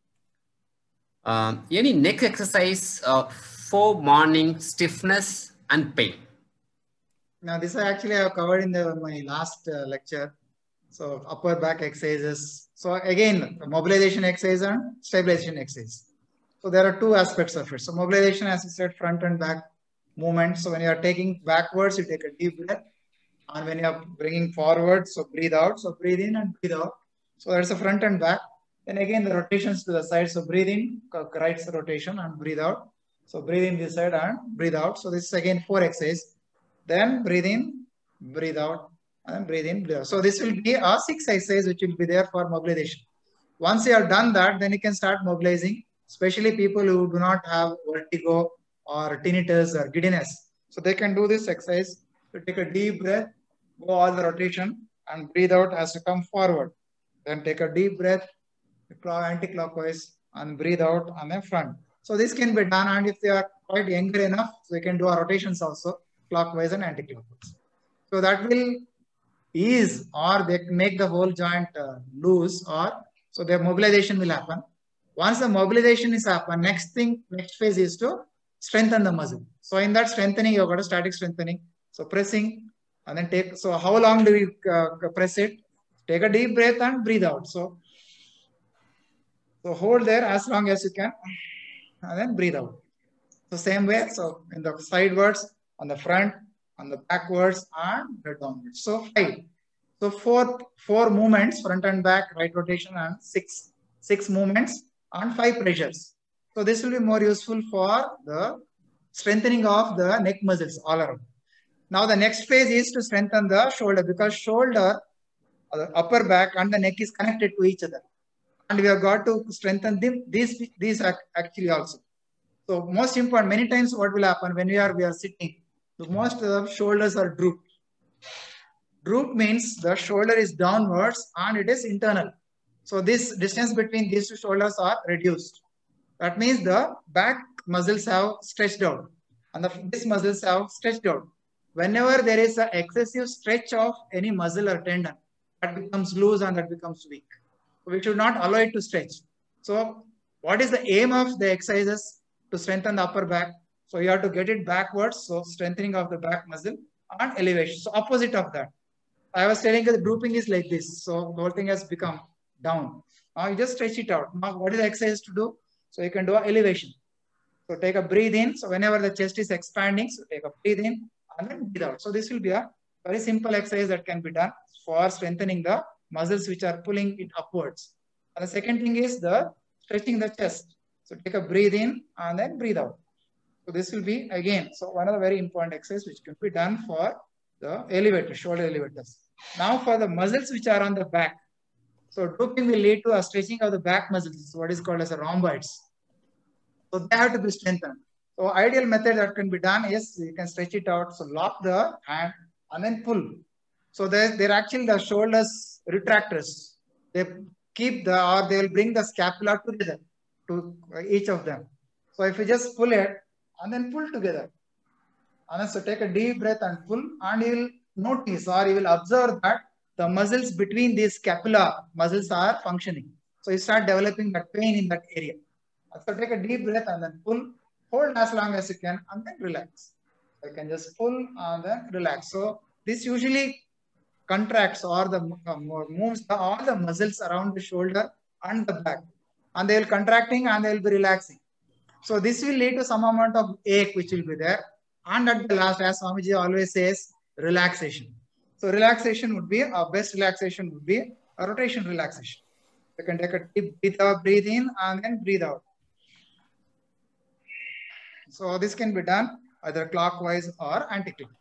Um, any neck exercise uh, for morning stiffness and pain? Now this I actually have covered in the, my last uh, lecture. So upper back exercises. So again, mobilization exercise and stabilization exercise. So there are two aspects of it. So mobilization, as I said, front and back movement. So when you are taking backwards, you take a deep breath. And when you are bringing forward, so breathe out. So breathe in and breathe out. So that's the front and back. Then again, the rotations to the side. So breathe in, right rotation and breathe out. So breathe in this side and breathe out. So this is again four exercises. Then breathe in, breathe out, and breathe in, breathe out. So this will be a six exercise which will be there for mobilization. Once you have done that, then you can start mobilizing, especially people who do not have vertigo or tinnitus or giddiness. So they can do this exercise. So take a deep breath, go all the rotation and breathe out as you come forward. Then take a deep breath, anti-clockwise and breathe out on the front. So this can be done, and if they are quite younger enough, so they can do our rotations also, clockwise and anti-clockwise. So that will ease or they make the whole joint uh, loose, or so their mobilization will happen. Once the mobilization is happen, next thing, next phase is to strengthen the muscle. So in that strengthening, you've got a static strengthening. So pressing and then take, so how long do we uh, press it? Take a deep breath and breathe out. So So hold there as long as you can and then breathe out. So same way, so in the sidewards, on the front, on the backwards and the downwards. So five. So four, four movements, front and back, right rotation and six, six movements and five pressures. So this will be more useful for the strengthening of the neck muscles all around. Now the next phase is to strengthen the shoulder, because shoulder, the upper back and the neck is connected to each other. And we have got to strengthen them, these, these actually also. So most important, many times what will happen when we are, we are sitting, the most of the shoulders are drooped. Droop means the shoulder is downwards and it is internal. So this distance between these two shoulders are reduced. That means the back muscles have stretched out and the these muscles have stretched out. Whenever there is an excessive stretch of any muscle or tendon, that becomes loose and that becomes weak. We should not allow it to stretch. So what is the aim of the exercises? To strengthen the upper back. So you have to get it backwards. So strengthening of the back muscle and elevation. So opposite of that. I was telling you the drooping is like this. So the whole thing has become down. Now you just stretch it out. Now what is the exercise to do? So you can do elevation. So take a breathe in. So whenever the chest is expanding, so take a breathe in and then breathe out. So this will be a very simple exercise that can be done for strengthening the muscles which are pulling it upwards. And the second thing is the stretching the chest. So take a breathe in and then breathe out. So this will be again, so one of the very important exercises which can be done for the elevator, shoulder elevators. Now for the muscles which are on the back. So drooping will lead to a stretching of the back muscles, what is called as a rhomboids. So they have to be strengthened. So ideal method that can be done is you can stretch it out. So lock the hand and then pull. So they're, they're actually the shoulders retractors. They keep the, or they will bring the scapula together to each of them. So if you just pull it and then pull together. And then so take a deep breath and pull, and you will notice or you will observe that the muscles between these scapula muscles are functioning. So you start developing that pain in that area. So take a deep breath and then pull, hold as long as you can, and then relax. You can just pull and then relax. So this usually contracts or the uh, moves the, all the muscles around the shoulder and the back, and they will contracting and they will be relaxing. So this will lead to some amount of ache which will be there. And at the last, as Swamiji always says, relaxation. So relaxation would be, our best relaxation would be a rotation relaxation. You can take a deep breath out, breathe in and then breathe out. So this can be done either clockwise or anti-clockwise.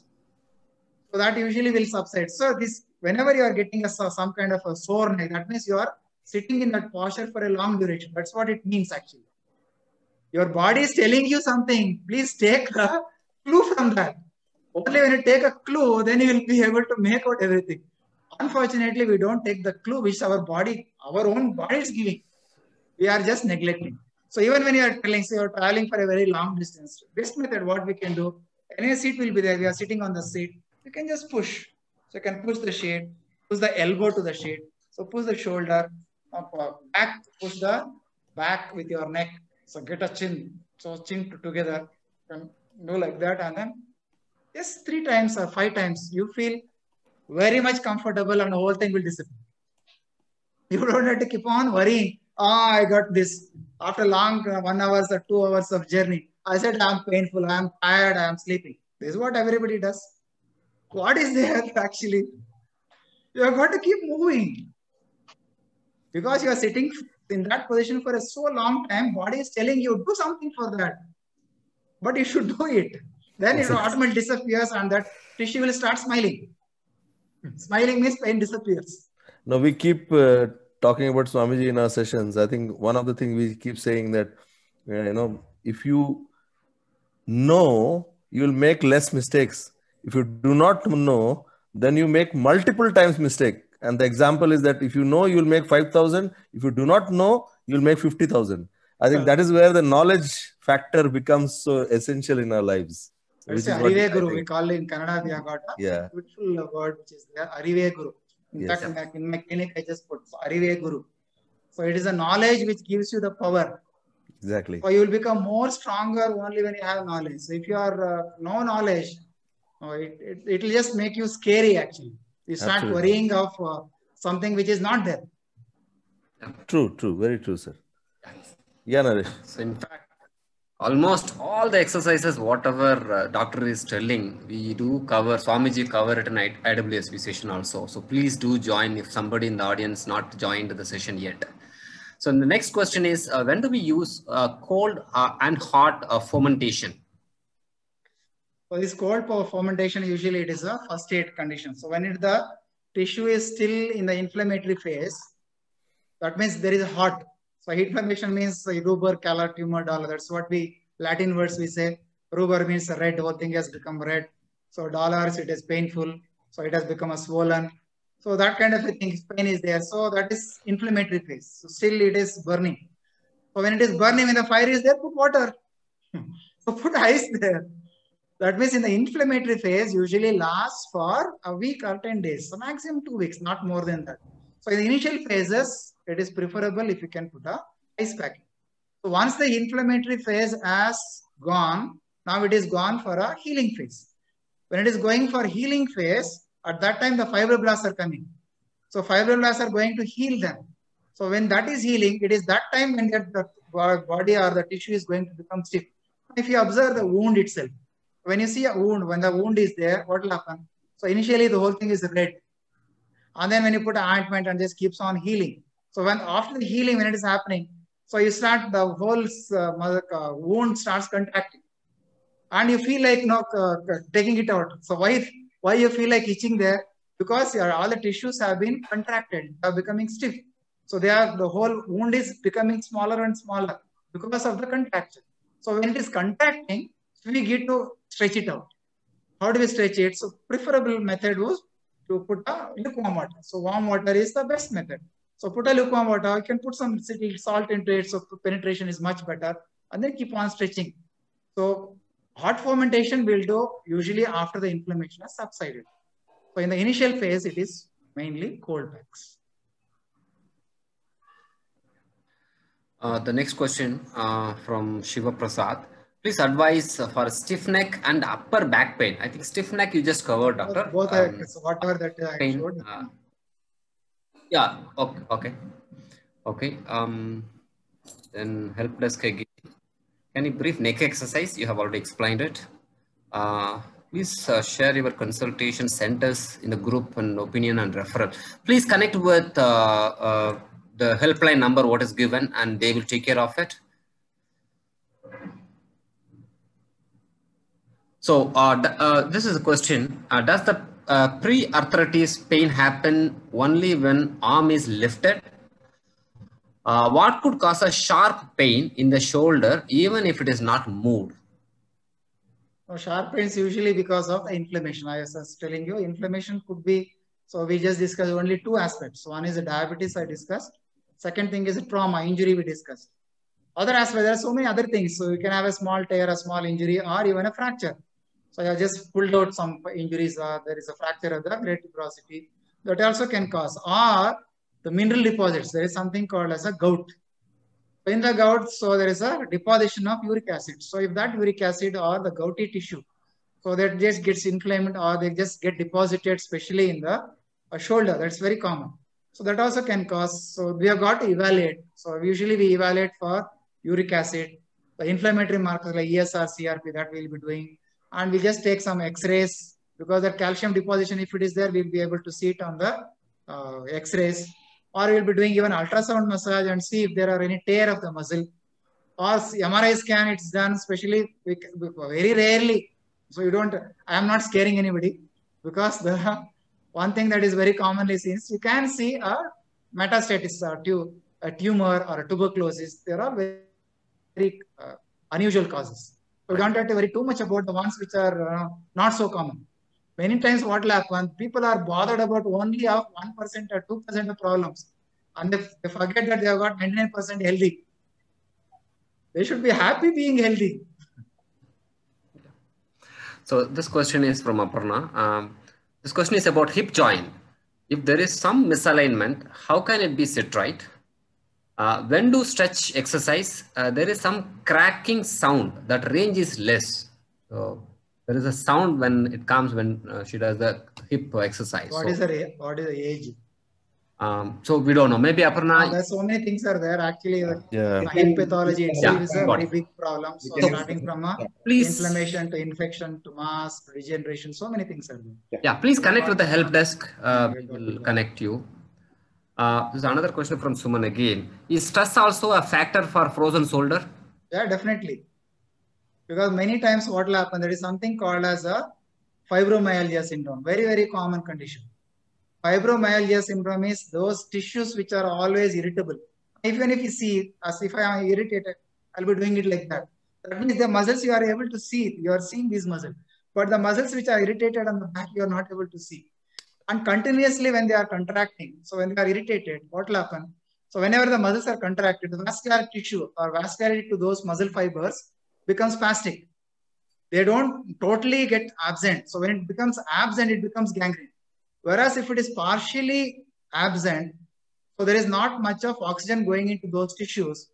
So that usually will subside. So this, whenever you are getting a, some kind of a sore neck, that means you are sitting in that posture for a long duration. That's what it means actually. Your body is telling you something. Please take a clue from that. Only when you take a clue, then you will be able to make out everything. Unfortunately, we don't take the clue which our body, our own body is giving. We are just neglecting. So even when you are telling, so you are traveling for a very long distance, best method what we can do, any seat will be there. We are sitting on the seat. You can just push. So you can push the shade, push the elbow to the shade. So push the shoulder, back, push the back with your neck. So get a chin. So chin together. You can do like that, and then just three times or five times. You feel very much comfortable, and the whole thing will disappear. You don't have to keep on worrying. Ah, oh, I got this. After long uh, one hours or two hours of journey, I said I'm painful, I'm tired, I'm sleeping. This is what everybody does. What is there actually? You have got to keep moving. Because you are sitting in that position for a so long time, body is telling you, do something for that. But you should do it. Then it automatically disappears and that tissue will start smiling. Smiling means pain disappears. Now we keep uh, talking about Swamiji in our sessions. I think one of the things we keep saying that, uh, you know, if you know, you'll make less mistakes. If you do not know, then you make multiple times mistake. And the example is that if you know, you'll make five thousand. If you do not know, you'll make fifty thousand. I think that is where the knowledge factor becomes so essential in our lives. It's Arive Guru. We call it in Kannada. We have got a yeah. beautiful word which is there. Arive Guru. In yes. fact, in my, in my clinic, I just put so, Arive Guru. So it is a knowledge which gives you the power. Exactly. So you will become more stronger only when you have knowledge. So if you are uh, no knowledge, uh, it, it, it will just make you scary actually. You start Absolutely. worrying of uh, something which is not there. True, true. Very true, sir. Yeah, Naresh. So in fact, almost all the exercises, whatever uh, doctor is telling, we do cover, Swamiji cover it in I W S B session also. So please do join if somebody in the audience not joined the session yet. So the next question is, uh, when do we use uh, cold uh, and hot uh, fermentation? So this cold fermentation, usually it is a first aid condition. So when it, the tissue is still in the inflammatory phase, that means there is a hot. So inflammation means rubor, calor, tumor, dollar. That's what we, Latin words we say. Rubor means red, whole thing has become red. So dollars, it is painful. So it has become a swollen. So that kind of a thing, pain is there. So that is inflammatory phase. So still it is burning. So when it is burning, when the fire is there, put water. So put ice there. That means in the inflammatory phase usually lasts for a week or ten days. So maximum two weeks, not more than that. So in the initial phases, it is preferable if you can put a ice pack. So once the inflammatory phase has gone, now it is gone for a healing phase. When it is going for healing phase, at that time the fibroblasts are coming. So fibroblasts are going to heal them. So when that is healing, it is that time when the body or the tissue is going to become stiff. If you observe the wound itself, when you see a wound, when the wound is there, what will happen? So initially the whole thing is red. And then when you put an ointment and just keeps on healing. So when after the healing, when it is happening, so you start, the whole uh, uh, wound starts contracting. And you feel like you know, uh, taking it out. So why, why you feel like itching there? Because your, all the tissues have been contracted, they are becoming stiff. So they are, the whole wound is becoming smaller and smaller because of the contraction. So when it is contracting, we get to stretch it out. How do we stretch it? So preferable method was to put a lukewarm water. So warm water is the best method. So put a lukewarm water, you can put some salt into it, so penetration is much better, and then keep on stretching. So hot fermentation will do usually after the inflammation has subsided. So in the initial phase, it is mainly cold packs. Uh, the next question uh, from Shiva Prasad. Please advise uh, for stiff neck and upper back pain. I think stiff neck you just covered, doctor. Both are, um, so whatever that I pain, showed. Uh, yeah, okay, okay. Okay. Um, then help desk again. Can you brief neck exercise? You have already explained it. Uh, please uh, share your consultation centers in the group and opinion and referral. Please connect with uh, uh, the helpline number what is given and they will take care of it. So uh, uh, this is a question. Uh, does the uh, pre-arthritis pain happen only when arm is lifted? Uh, what could cause a sharp pain in the shoulder even if it is not moved? No, sharp pain is usually because of the inflammation. I was telling you, inflammation could be, so we just discussed only two aspects. One is the diabetes I discussed. Second thing is a trauma, injury we discussed. Other aspects, there are so many other things. So you can have a small tear, a small injury, or even a fracture. So I just pulled out some injuries. Uh, there is a fracture of the great tuberosity that also can cause. Or the mineral deposits. There is something called as a gout. In the gout, so there is a deposition of uric acid. So if that uric acid or the gouty tissue, so that just gets inflamed or they just get deposited, especially in the uh, shoulder, that's very common. So that also can cause, so we have got to evaluate. So usually we evaluate for uric acid, the inflammatory markers like E S R, C R P that we'll be doing. And we just take some x-rays because that calcium deposition, if it is there, we'll be able to see it on the uh, x-rays. Or we'll be doing even ultrasound massage and see if there are any tear of the muscle. Or M R I scan, it's done, especially we, we, very rarely. So you don't, I am not scaring anybody because the one thing that is very commonly seen, you can see a metastasis, a, tu a tumor or a tuberculosis. They are all very, very uh, unusual causes. So we don't have to worry too much about the ones which are uh, not so common. Many times what will happen, people are bothered about only of one percent or two percent of problems. And they, they forget that they have got ninety-nine percent healthy. They should be happy being healthy. So this question is from Aparna. Um, this question is about hip joint. If there is some misalignment, how can it be set right? Uh, when do stretch exercise, uh, there is some cracking sound. That range is less. So there is a sound when it comes when uh, she does the hip exercise. What so, is the what is the age? Um, so we don't know. Maybe Aparna. Oh, there's so many things are there. Actually, the yeah. hip pathology itself yeah, is a very big problem. So So, starting from a please, inflammation to infection to mass, regeneration, so many things are there. Yeah, please connect with the help desk. Uh, we will connect you. Uh, there's another question from Suman again. Is stress also a factor for frozen shoulder? Yeah, definitely. Because many times what will happen, there is something called as a fibromyalgia syndrome. Very, very common condition. Fibromyalgia syndrome is those tissues which are always irritable. Even if you see, as if I am irritated, I'll be doing it like that. That means the muscles you are able to see, you are seeing these muscles. But the muscles which are irritated on the back, you are not able to see. And continuously when they are contracting, so when they are irritated, what will happen? So whenever the muscles are contracted, the vascular tissue or vascularity to those muscle fibers becomes spastic. They don't totally get absent. So when it becomes absent, it becomes gangrene. Whereas if it is partially absent, so there is not much of oxygen going into those tissues.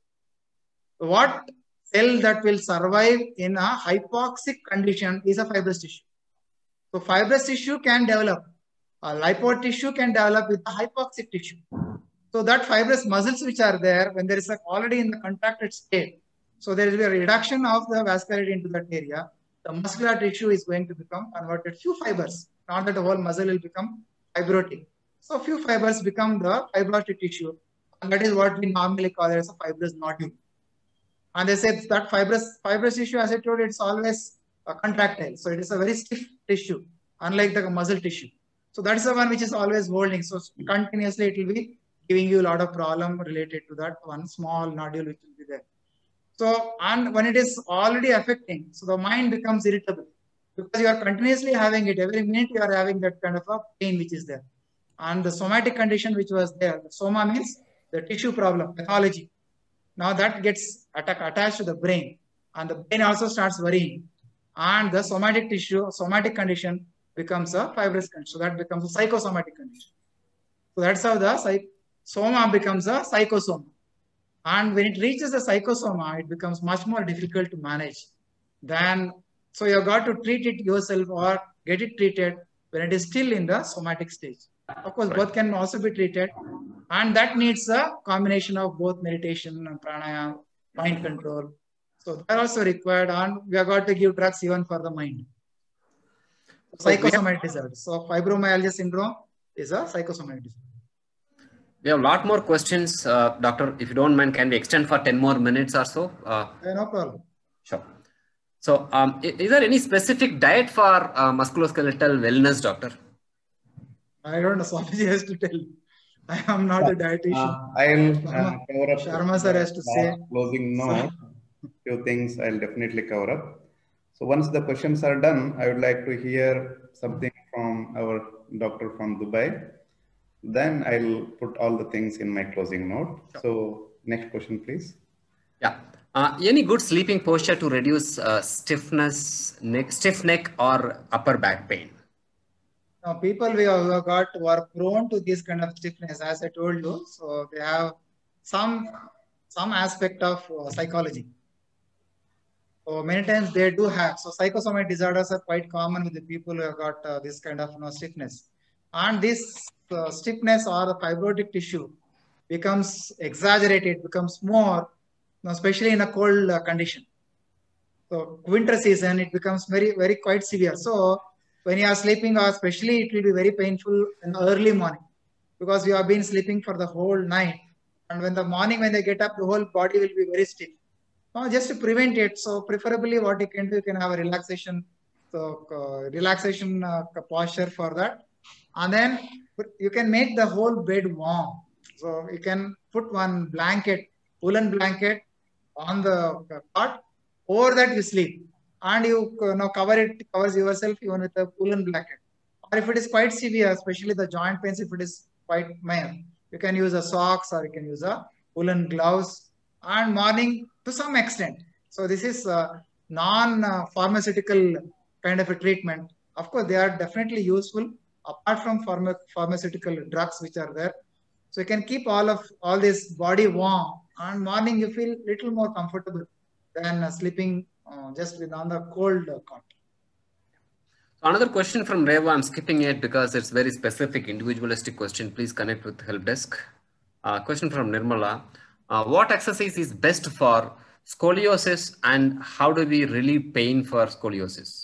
What cell that will survive in a hypoxic condition is a fibrous tissue. So fibrous tissue can develop. A lipo tissue can develop with a hypoxic tissue. So that fibrous muscles which are there, when there is a, already in the contracted state, so there will be a reduction of the vascularity into that area. The muscular tissue is going to become converted few fibers, not that the whole muscle will become fibrotic. So few fibers become the fibrotic tissue, and that is what we normally call it as a fibrous nodule. And they say that fibrous fibrous tissue, as I told you, it's always uh, contractile. So it is a very stiff tissue, unlike the muscle tissue. So that is the one which is always holding. So continuously it will be giving you a lot of problem related to that one small nodule which will be there. So, and when it is already affecting, so the mind becomes irritable because you are continuously having it. Every minute you are having that kind of a pain which is there. And the somatic condition which was there, the soma means the tissue problem, pathology. Now that gets attack, attached to the brain, and the brain also starts worrying. And the somatic tissue, somatic condition becomes a fibrous condition. So that becomes a psychosomatic condition. So that's how the psych soma becomes a psychosoma. And when it reaches the psychosoma, it becomes much more difficult to manage than, so you have got to treat it yourself or get it treated when it is still in the somatic stage. Of course, right. Both can also be treated, and that needs a combination of both meditation and pranayama, mind control. So they're also required, and we have got to give drugs even for the mind. Psychosomatic disorder. So fibromyalgia syndrome is a psychosomatic disorder. We have a lot more questions, uh, Doctor. If you don't mind, can we extend for ten more minutes or so? Uh, yeah, no problem. Sure. So, um, is, is there any specific diet for uh, musculoskeletal wellness, Doctor? I don't know. Swamiji has to tell. I am not a dietitian. Uh, I'll uh, cover up. Sharma sir has to say. Closing note. Few things I'll definitely cover up. So once the questions are done, I would like to hear something from our doctor from Dubai. Then I'll put all the things in my closing note. Sure. So next question, please. Yeah. Uh, any good sleeping posture to reduce uh, stiffness, neck, stiff neck or upper back pain? Now, people we have got who are prone to this kind of stiffness, as I told you. So they have some some aspect of uh, psychology. So many times they do have. So psychosomatic disorders are quite common with the people who have got uh, this kind of you know, stiffness. And this uh, stiffness or the fibrotic tissue becomes exaggerated, becomes more, you know, especially in a cold uh, condition. So winter season, it becomes very, very quite severe. So when you are sleeping, or especially it will be very painful in the early morning because you have been sleeping for the whole night. And when the morning, when they get up, the whole body will be very stiff. Now, just to prevent it, so preferably what you can do, you can have a relaxation, so uh, relaxation uh, posture for that. And then you can make the whole bed warm. So you can put one blanket, woolen blanket on the cot. Over that you sleep. And you, you know, cover it, covers yourself even with a woolen blanket. Or if it is quite severe, especially the joint pains, if it is quite mild, you can use a socks or you can use a woolen gloves. And morning to some extent. So this is a non-pharmaceutical kind of a treatment. Of course, they are definitely useful apart from pharma pharmaceutical drugs which are there. So you can keep all of all this body warm, and morning you feel little more comfortable than uh, sleeping uh, just with on the cold uh, cot. Another question from Reva. I'm skipping it because it's very specific, individualistic question. Please connect with the help desk. Uh, question from Nirmala. Uh, what exercise is best for scoliosis, and how do we relieve pain for scoliosis?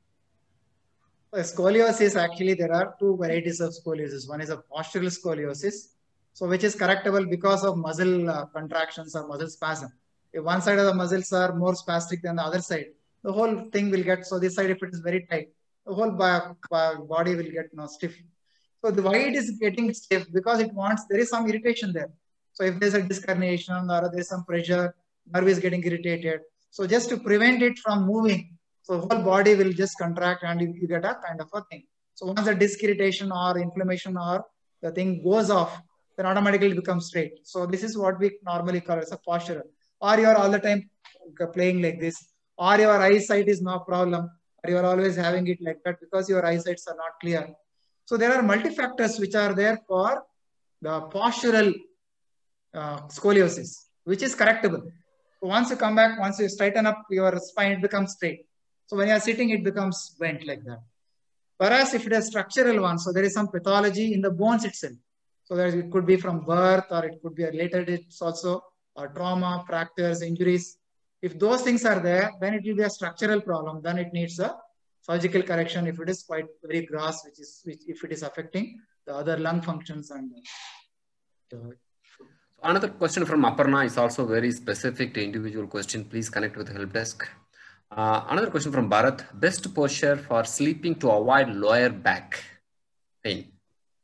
Scoliosis, actually, there are two varieties of scoliosis. One is a postural scoliosis, so which is correctable because of muscle uh, contractions or muscle spasm. If one side of the muscles are more spastic than the other side, the whole thing will get, so this side, if it is very tight, the whole body will get you know, stiff. So the, why it is getting stiff? Because it wants, there is some irritation there. So if there's a disc herniation or there's some pressure, nerve is getting irritated. So just to prevent it from moving, so the whole body will just contract and you, you get a kind of a thing. So once the disc irritation or inflammation or the thing goes off, then automatically it becomes straight. So this is what we normally call as a postural. Or you are all the time playing like this, or your eyesight is no problem, or you are always having it like that because your eyesights are not clear. So there are multi-factors which are there for the postural uh, scoliosis, which is correctable. So once you come back, once you straighten up your spine, it becomes straight. So when you are sitting, it becomes bent like that. Whereas if it is structural one, so there is some pathology in the bones itself. So there it could be from birth, or it could be a later dates also, or trauma, fractures, injuries. If those things are there, then it will be a structural problem. Then it needs a surgical correction if it is quite very gross, which is which if it is affecting the other lung functions. And uh, another question from Aparna is also very specific to individual question. Please connect with the help desk. Uh, another question from Bharat. Best posture for sleeping to avoid lower back pain?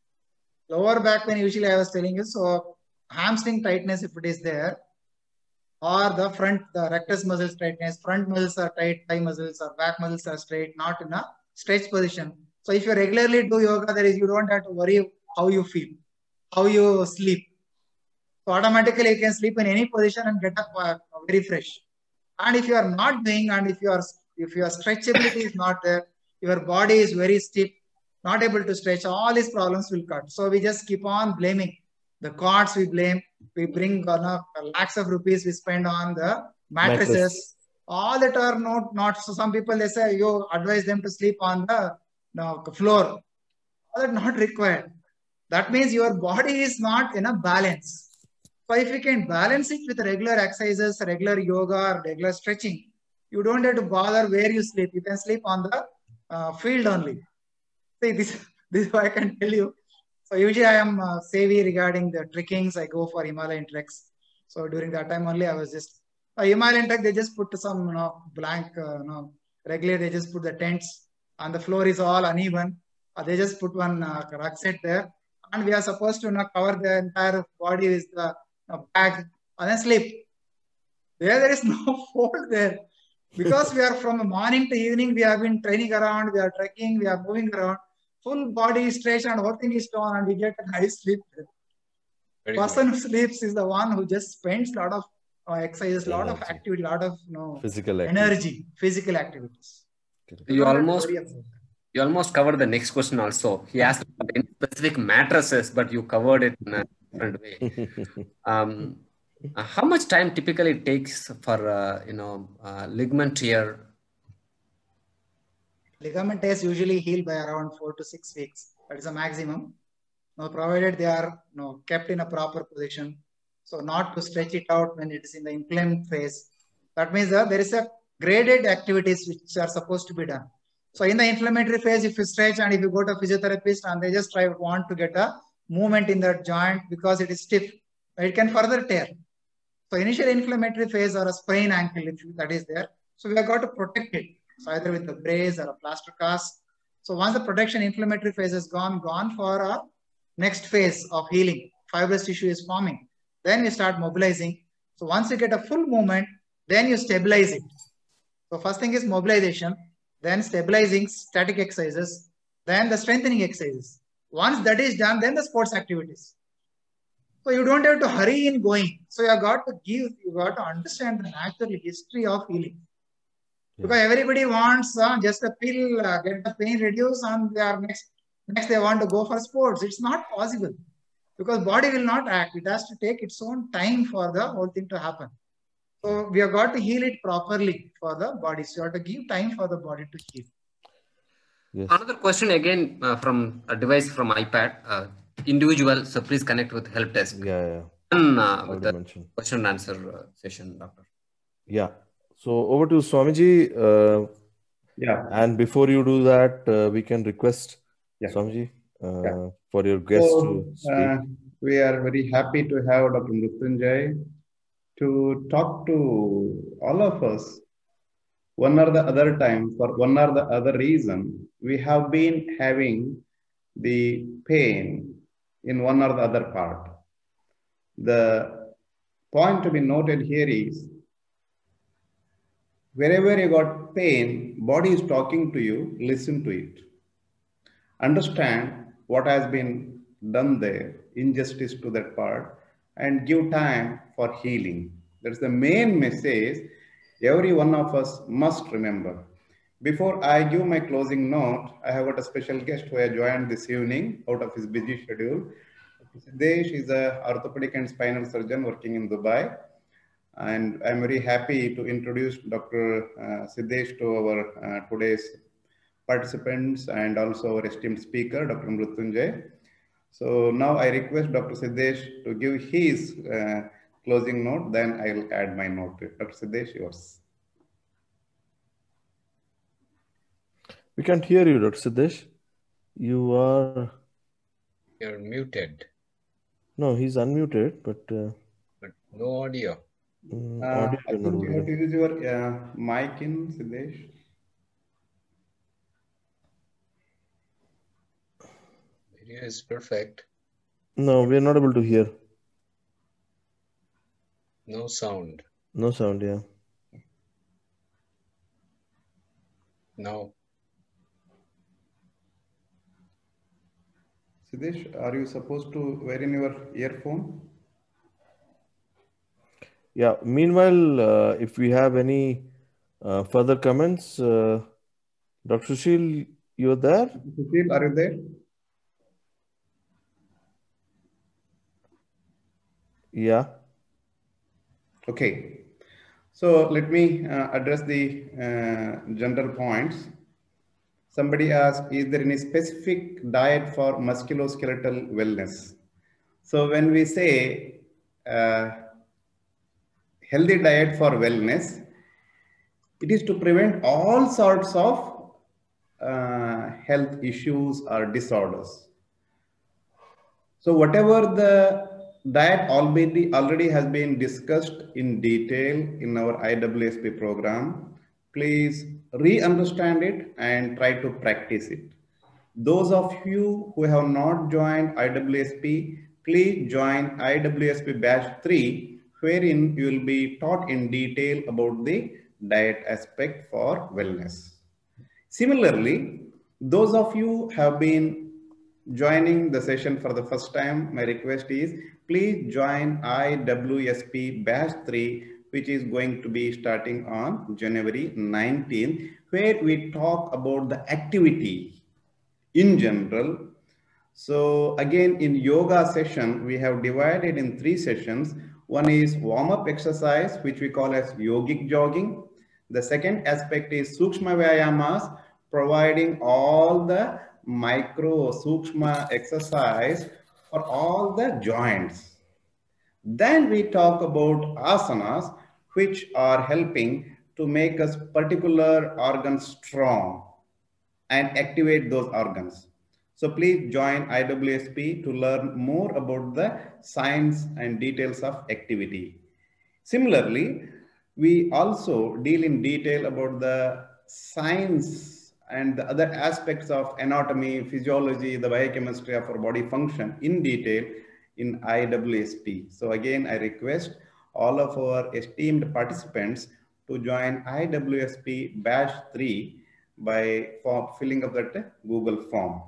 Lower back pain, usually I was telling you, so hamstring tightness if it is there, or the front, the rectus muscles tightness, front muscles are tight, thigh muscles or back muscles are straight, not in a stretch position. So if you regularly do yoga, there is, you don't have to worry how you feel, how you sleep. So automatically you can sleep in any position and get up uh, very fresh. And if you are not doing, and if you are, if your stretchability is not there, your body is very stiff, not able to stretch, all these problems will cut. So we just keep on blaming the cots. We blame, we bring uh, lakhs of rupees we spend on the mattresses. Mattress. All that are not, not, so some people, they say, you advise them to sleep on the no, floor. All that not required. That means your body is not in a balance. So if you can balance it with regular exercises, regular yoga, regular stretching, you don't have to bother where you sleep. You can sleep on the uh, field only. See, this, this is what I can tell you. So usually I am uh, savvy regarding the trekkings. I go for Himalayan treks. So during that time only, I was just, uh, Himalayan trek, they just put some, you know, blank, uh, you know, regular, they just put the tents and the floor is all uneven. Uh, they just put one uh, rucksack there. And we are supposed to, you know, cover the entire body with the uh, bag and then sleep. There, there is no fold there. Because we are from morning to evening, we have been training around, we are trekking, we are moving around. Full body is stretched and whole thing is torn and we get a nice sleep. Very person good. Who sleeps is the one who just spends a lot of uh, exercises, a lot of activity, a lot of you know, physical energy, activity. phisical activities. You almost you almost covered the next question also. He asked about any specific mattresses, but you covered it in a different way. Um, uh, how much time typically it takes for uh, you know uh, ligament tear? Ligament tears usually heal by around four to six weeks. That is a maximum. Now, provided they are you know, kept in a proper position. So not to stretch it out when it is in the inflamed phase. That means that there is a graded activities which are supposed to be done. So in the inflammatory phase, if you stretch and if you go to a physiotherapist and they just try want to get a movement in that joint because it is stiff, it can further tear. So initial inflammatory phase or a sprain ankle, if that is there. So we have got to protect it. So either with a brace or a plaster cast. So once the protection inflammatory phase is gone, gone for a next phase of healing, fibrous tissue is forming. Then you start mobilizing. So once you get a full movement, then you stabilize it. So first thing is mobilization, then stabilizing static exercises, then the strengthening exercises. Once that is done, then the sports activities. So you don't have to hurry in going. So you have got to give, you got to understand the natural history of healing. Because everybody wants uh, just a pill, uh, get the pain reduced, and they are next, next they want to go for sports. It's not possible because body will not act. It has to take its own time for the whole thing to happen. So we have got to heal it properly for the body. So you have to give time for the body to heal. Yes. Another question again uh, from a device from iPad. Uh, individual, so please connect with help desk. Yeah, yeah. And, uh, with the mention. question and answer uh, session, doctor. Yeah. So over to Swamiji. Uh, yeah. And before you do that, uh, we can request yeah. Swamiji uh, yeah. for your guest so, to speak. Uh, we are very happy to have Doctor Mrutyunjay to talk to all of us. One or the other time, for one or the other reason, we have been having the pain in one or the other part. The point to be noted here is, wherever you got pain, body is talking to you, listen to it. Understand what has been done there, injustice to that part, and give time for healing. That's the main message every one of us must remember. Before I give my closing note, I have got a special guest who has joined this evening out of his busy schedule. Siddesh is an orthopedic and spinal surgeon working in Dubai. And I'm very happy to introduce Doctor Uh, Siddesh to our uh, today's participants and also our esteemed speaker, Doctor Mrutyunjay. So now I request Doctor Siddesh to give his uh, closing note, then I'll add my note to it. Doctor Siddesh, yours. We can't hear you, Doctor Siddesh. You are... You're muted. No, he's unmuted, but... Uh... But no audio. Mm, uh, audio I think you have to use your uh, mic in, Siddesh. Video is perfect. No, we are not able to hear. No sound. No sound, yeah. No. Siddesh, are you supposed to wear in your earphone? Yeah. Meanwhile, uh, if we have any uh, further comments, uh, Doctor Sushil, you're there? Sushil, are you there? Yeah. Okay. So let me uh, address the uh, general points. Somebody asked, is there any specific diet for musculoskeletal wellness? So when we say uh, healthy diet for wellness, it is to prevent all sorts of uh, health issues or disorders. So whatever the diet already, already has been discussed in detail in our I W S P program, please re-understand it and try to practice it. Those of you who have not joined I W S P, please join I W S P batch three, wherein you will be taught in detail about the diet aspect for wellness. Similarly, those of you have been joining the session for the first time, my request is please join I W S P batch three, which is going to be starting on January nineteenth, where we talk about the activity in general. So again, in yoga session, we have divided in three sessions. One is warm-up exercise, which we call as yogic jogging. The second aspect is Sukshma Vyayamas, providing all the micro Sukshma exercise for all the joints. Then we talk about asanas, which are helping to make us particular organs strong and activate those organs. So please join I W S P to learn more about the science and details of activity. Similarly, we also deal in detail about the science and the other aspects of anatomy, physiology, the biochemistry of our body function in detail in I W S P. So again, I request all of our esteemed participants to join I W S P batch three by filling up that Google form.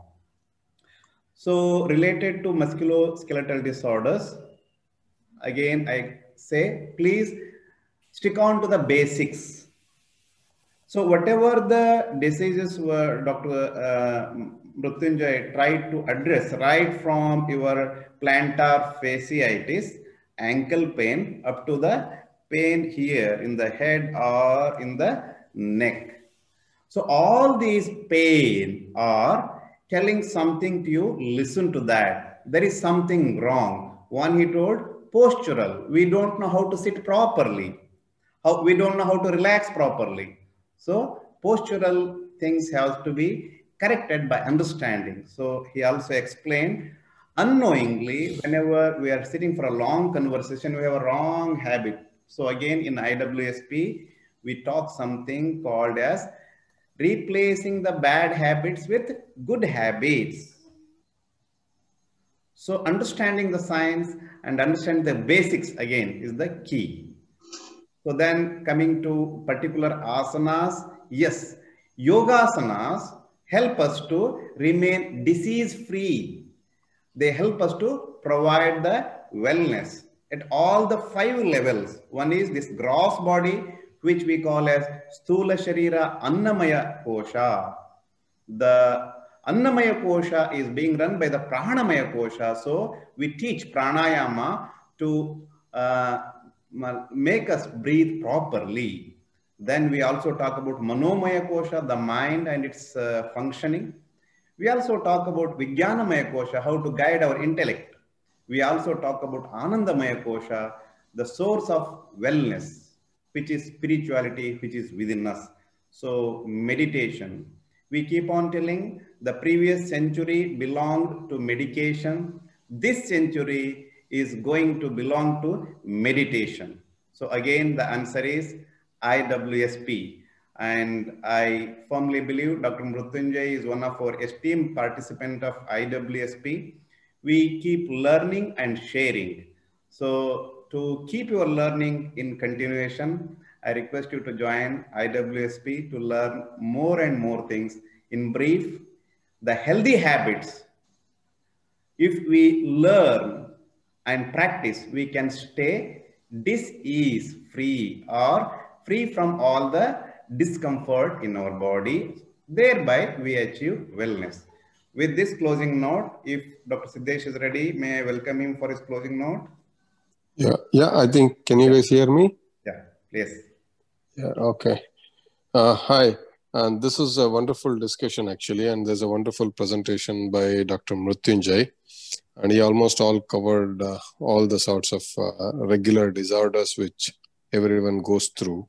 So related to musculoskeletal disorders, again, I say, please stick on to the basics. So whatever the diseases were Doctor Uh, Mrutyunjay tried to address, right from your plantar fasciitis, ankle pain, up to the pain here in the head or in the neck. So all these pain are telling something to you, listen to that. There is something wrong. One he told, postural. We don't know how to sit properly. How, we don't know how to relax properly. So postural things have to be corrected by understanding. So he also explained, unknowingly, whenever we are sitting for a long conversation, we have a wrong habit. So again, in I W S P, we talk something called as replacing the bad habits with good habits. So understanding the science and understanding the basics again is the key. So then coming to particular asanas, yes, yogasanas help us to remain disease free. They help us to provide the wellness at all the five levels. One is this gross body, which we call as Sthula Sharira Annamaya Kosha. The Annamaya Kosha is being run by the Pranamaya Kosha. So we teach pranayama to uh, make us breathe properly. Then we also talk about Manomaya Kosha, the mind and its uh, functioning. We also talk about Vijnanamaya Kosha, how to guide our intellect. We also talk about Anandamaya Kosha, the source of wellness, which is spirituality, which is within us. So meditation. We keep on telling the previous century belonged to medication. This century is going to belong to meditation. So again, the answer is I W S P. And I firmly believe Doctor Mrutyunjay is one of our esteemed participants of I W S P. We keep learning and sharing. So to keep your learning in continuation, I request you to join I W S P to learn more and more things. In brief, the healthy habits, if we learn and practice, we can stay disease free or free from all the discomfort in our body. Thereby, we achieve wellness. With this closing note, if Doctor Siddesh is ready, may I welcome him for his closing note? Yeah, yeah, I think, can you guys hear me? Yeah, please. Yeah, okay. Uh, hi, and this is a wonderful discussion actually, and there's a wonderful presentation by Doctor Mrutyunjay, and he almost all covered uh, all the sorts of uh, regular disorders which everyone goes through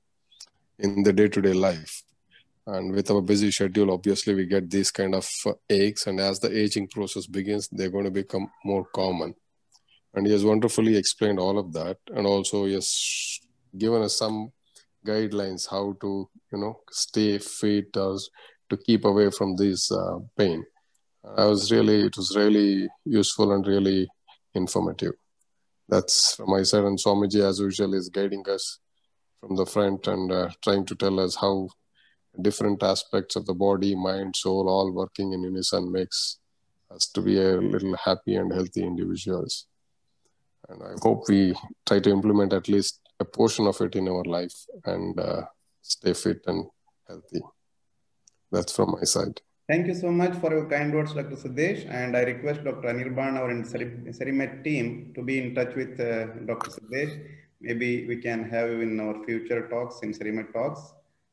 in the day-to-day life. And with our busy schedule, obviously we get these kind of uh, aches, and as the aging process begins, they're going to become more common. And he has wonderfully explained all of that, and also he has given us some guidelines how to, you know, stay fit, or to keep away from this uh, pain. I was really, it was really useful and really informative. That's from my side, and Swamiji, as usual, is guiding us from the front and uh, trying to tell us how different aspects of the body, mind, soul, all working in unison makes us to be a little happy and healthy individuals. And I hope we try to implement at least a portion of it in our life and uh, stay fit and healthy. That's from my side. Thank you so much for your kind words, Doctor Siddesh. And I request Doctor Anirban, our Cerimed team, to be in touch with uh, Doctor Siddesh. Maybe we can have you in our future talks, in Cerimed talks.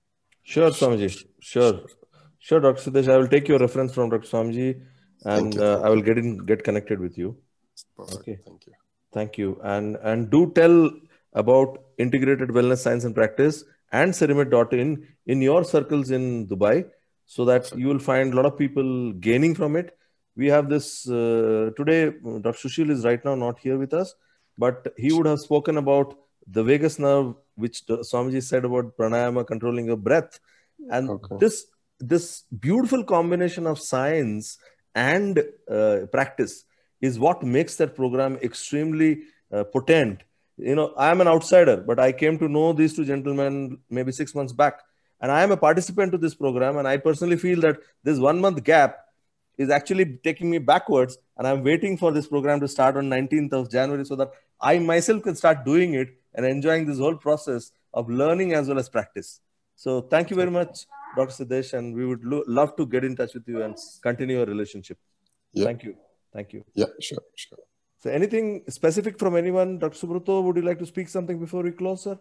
Sure, Swamiji. Sure. Sure, Doctor Siddesh. I will take your reference from Doctor Swamiji, and you, uh, I will get in, get connected with you. Perfect. Okay. Thank you. Thank you. And, and do tell about Integrated Wellness Science and Practice and Cerimed dot in in your circles in Dubai, so that Perfect. You will find a lot of people gaining from it. We have this, uh, today, Doctor Sushil is right now not here with us, but he would have spoken about the vagus nerve, which Swamiji said about pranayama, controlling your breath. And okay. this, this beautiful combination of science and uh, practice is what makes that program extremely uh, potent. You know, I am an outsider, but I came to know these two gentlemen maybe six months back. And I am a participant to this program. And I personally feel that this one month gap is actually taking me backwards. And I'm waiting for this program to start on nineteenth of January so that I myself can start doing it and enjoying this whole process of learning as well as practice. So thank you very much, Doctor Siddesh. And we would lo- love to get in touch with you and continue our relationship. Yeah. Thank you. Thank you. Yeah, sure, sure. So anything specific from anyone? Doctor Subrata, would you like to speak something before we close, sir?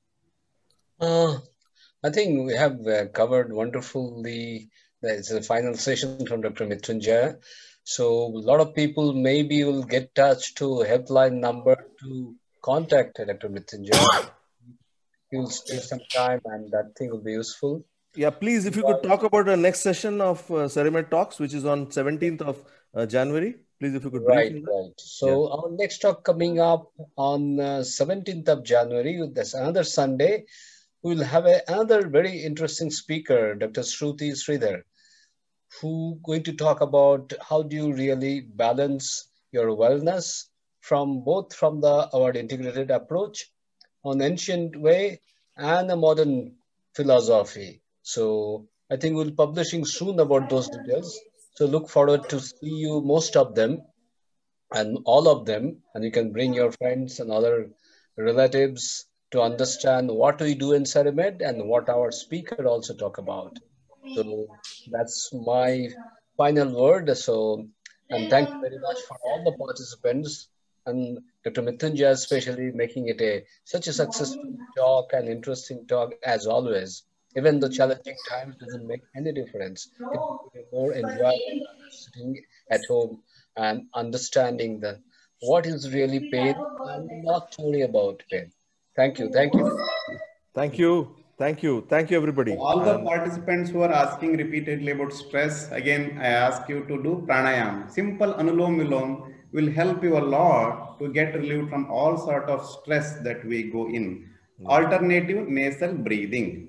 Uh, I think we have uh, covered wonderfully. It's a final session from Doctor Mrutyunjay. So a lot of people maybe will get touch to helpline number to contact Doctor Mrutyunjay. He will spend some time and that thing will be useful. Yeah, please, if you could talk about the next session of uh, Cerimed Talks, which is on seventeenth of uh, January. Please, if you could brief Right, on that. right. So yeah. Our next talk coming up on uh, seventeenth of January, that's another Sunday. We will have a, another very interesting speaker, Doctor Shruti Sridhar, who going to talk about how do you really balance your wellness from both from the our integrated approach on ancient way and a modern philosophy. So I think we'll be publishing soon about those details. So look forward to see you, most of them and all of them. And you can bring your friends and other relatives to understand what we do in Cerimed and what our speaker also talk about. So that's my final word. So, and thank you very much for all the participants and Doctor Mrutyunjay especially making it a such a successful talk and interesting talk as always. Even the challenging times doesn't make any difference. It will be more enjoyable sitting at home and understanding the what is really pain and not worry about pain. Thank you. Thank you. Thank you. Thank you. Thank you, everybody. All the and participants who are asking repeatedly about stress, again, I ask you to do pranayam. Simple Anulom Vilom will help you a lot to get relieved from all sort of stress that we go in. Yeah. Alternative nasal breathing.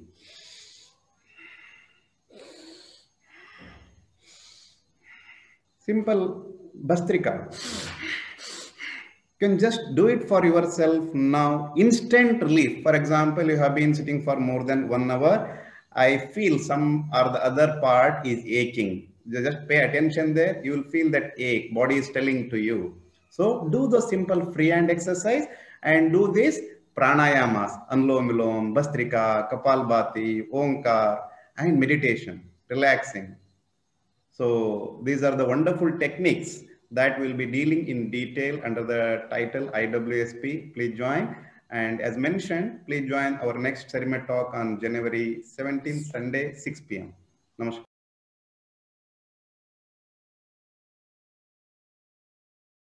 Simple Bastrika. You can just do it for yourself now. Instant relief. For example, you have been sitting for more than one hour. I feel some or the other part is aching. Just pay attention there. You will feel that ache. Body is telling to you. So do the simple free hand exercise and do this pranayamas, Anulom Vilom, Bhastrika, Kapalbhati, Omkar, and meditation, relaxing. So these are the wonderful techniques that we'll be dealing in detail under the title I W S P. Please join. And as mentioned, please join our next CERIMET talk on January seventeenth, Sunday, six p m Namaskar.